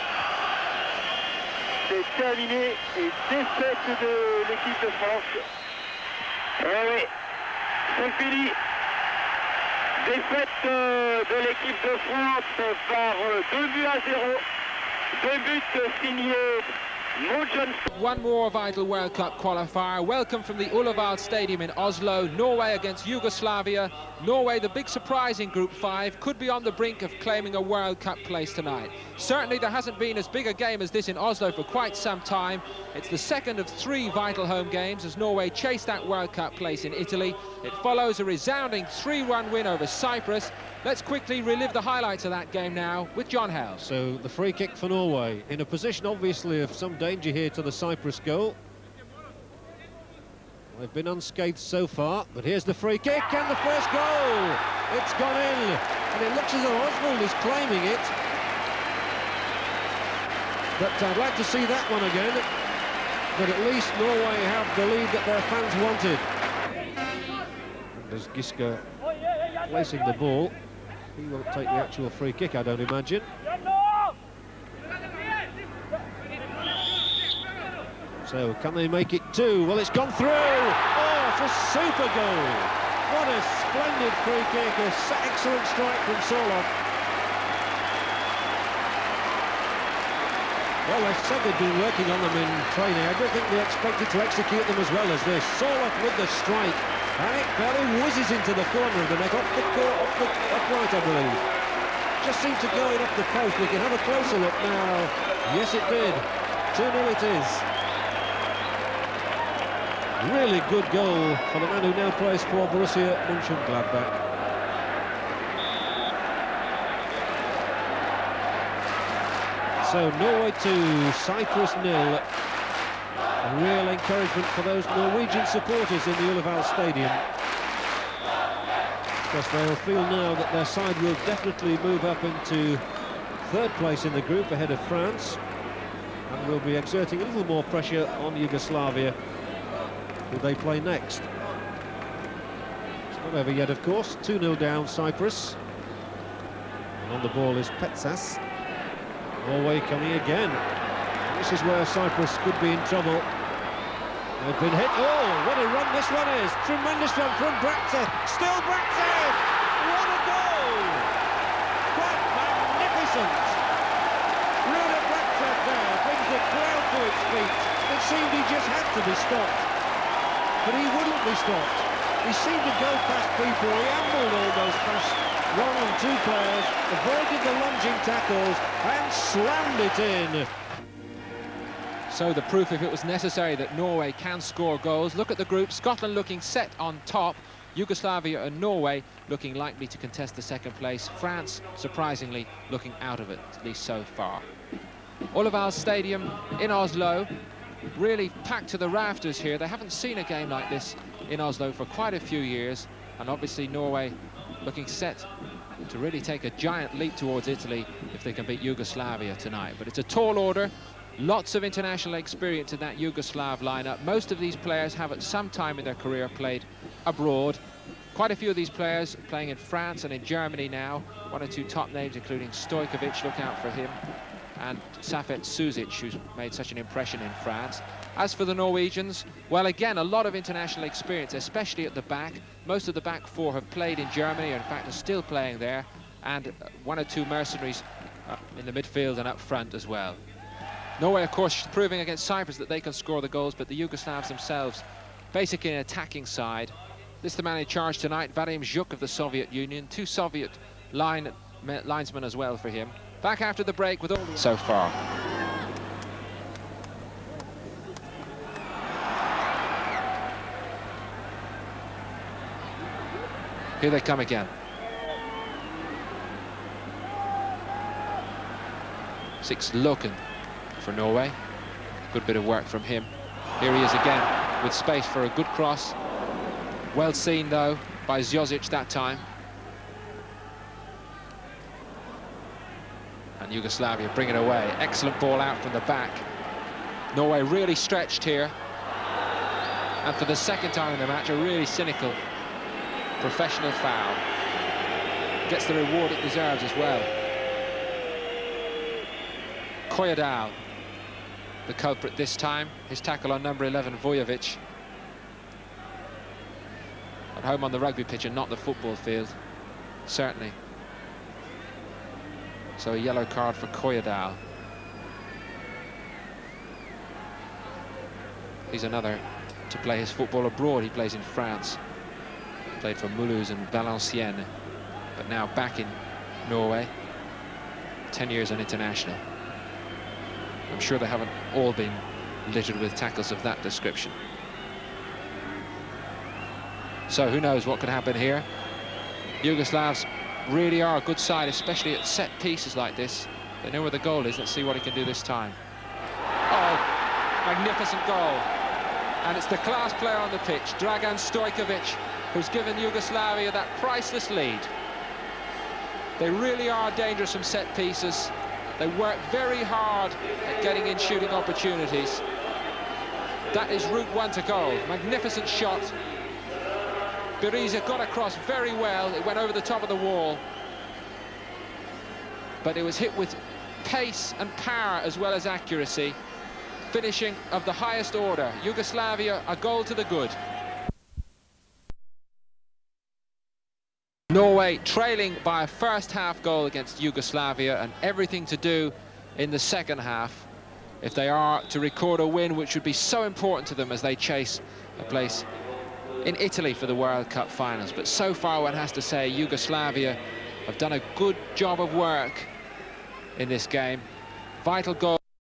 C'est terminé et défaite de l'équipe de France. Eh oui, c'est fini. Défaite euh, de l'équipe de France par euh, deux buts à zéro. Deux buts signés Mo Johnston. One more vital World Cup qualifier. Welcome from the Ullevål Stadium in Oslo. Norway against Yugoslavia. Norway, the big surprise in Group five, could be on the brink of claiming a World Cup place tonight. Certainly there hasn't been as big a game as this in Oslo for quite some time. It's the second of three vital home games as Norway chase that World Cup place in Italy. It follows a resounding three one win over Cyprus. Let's quickly relive the highlights of that game now with John Hell. So the free kick for Norway, in a position obviously of some danger here to the Cyprus goal. They've been unscathed so far, but here's the free kick and the first goal. It's gone in, and it looks as though Oswald is claiming it. But I'd like to see that one again. But at least Norway have the lead that their fans wanted. And there's Giske placing the ball. He won't take the actual free kick, I don't imagine. So, can they make it two? Well, it's gone through! Oh, it's a super goal! What a splendid free kick, an excellent strike from Solov. Well, they said they'd been working on them in training. I don't think they expected to execute them as well as this. Solov with the strike, and it fairly whizzes into the corner of the net, off the court, off the upright, I believe. Just seemed to go in off the post. We can have a closer look now. Yes, it did. two nil it is. Really good goal for the man who now plays for Borussia Mönchengladbach. So Norway two, Cyprus nil. A real encouragement for those Norwegian supporters in the Ullevål Stadium. Because they'll feel now that their side will definitely move up into third place in the group ahead of France. And will be exerting a little more pressure on Yugoslavia, who they play next. It's not over yet, of course. two nil down, Cyprus. And on the ball is Petsas. Norway coming again. This is where Cyprus could be in trouble. They've been hit. Oh, what a run this one is. Tremendous run from Bratzer. Still Bratzer! What a goal! Quite magnificent. Rune Bratzer there brings the crowd to its feet. It seemed he just had to be stopped. But he wouldn't be stopped. He seemed to go past people, he ambled almost past one and two players, avoided the lunging tackles and slammed it in. So the proof, if it was necessary, that Norway can score goals. Look at the group, Scotland looking set on top, Yugoslavia and Norway looking likely to contest the second place, France surprisingly looking out of it, at least so far. Ullevål Stadium in Oslo, really packed to the rafters here. They haven't seen a game like this in Oslo for quite a few years, and obviously Norway looking set to really take a giant leap towards Italy if they can beat Yugoslavia tonight. But it's a tall order, lots of international experience in that Yugoslav lineup. Most of these players have at some time in their career played abroad. Quite a few of these players playing in France and in Germany now. One or two top names, including Stojkovic, look out for him, and Safet Suzic, who's made such an impression in France. As for the Norwegians, well, again, a lot of international experience, especially at the back. Most of the back four have played in Germany, or in fact are still playing there, and one or two mercenaries uh, in the midfield and up front as well. Norway, of course, proving against Cyprus that they can score the goals, but the Yugoslavs themselves, basically an attacking side. This is the man in charge tonight, Vadim Zhuk of the Soviet Union. Two Soviet line, linesmen as well for him. Back after the break with all the so far. Here they come again. Six Loken for Norway. Good bit of work from him. Here he is again with space for a good cross. Well seen though by Zjozic that time. And Yugoslavia bring it away. Excellent ball out from the back. Norway really stretched here. And for the second time in the match, a really cynical professional foul. Gets the reward it deserves as well. Koyadal, the culprit this time. His tackle on number eleven, Vujovic. At home on the rugby pitch and not the football field, certainly. So a yellow card for Koyadal. He's another to play his football abroad. He plays in France. Played for Mulhouse and Valenciennes, but now back in Norway. ten years on international. I'm sure they haven't all been littered with tackles of that description. So who knows what could happen here. Yugoslavs really are a good side, especially at set pieces like this. They know where the goal is. Let's see what he can do this time. Oh, magnificent goal. And it's the class player on the pitch, Dragan Stojkovic, who's given Yugoslavia that priceless lead. They really are dangerous from set pieces. They work very hard at getting in shooting opportunities. That is route one to goal. Magnificent shot. Berisha got across very well. It went over the top of the wall. But it was hit with pace and power as well as accuracy. Finishing of the highest order. Yugoslavia, a goal to the good. Norway trailing by a first half goal against Yugoslavia, and everything to do in the second half if they are to record a win, which would be so important to them as they chase a place in Italy for the World Cup finals. But so far, one has to say, Yugoslavia have done a good job of work in this game. Vital goal.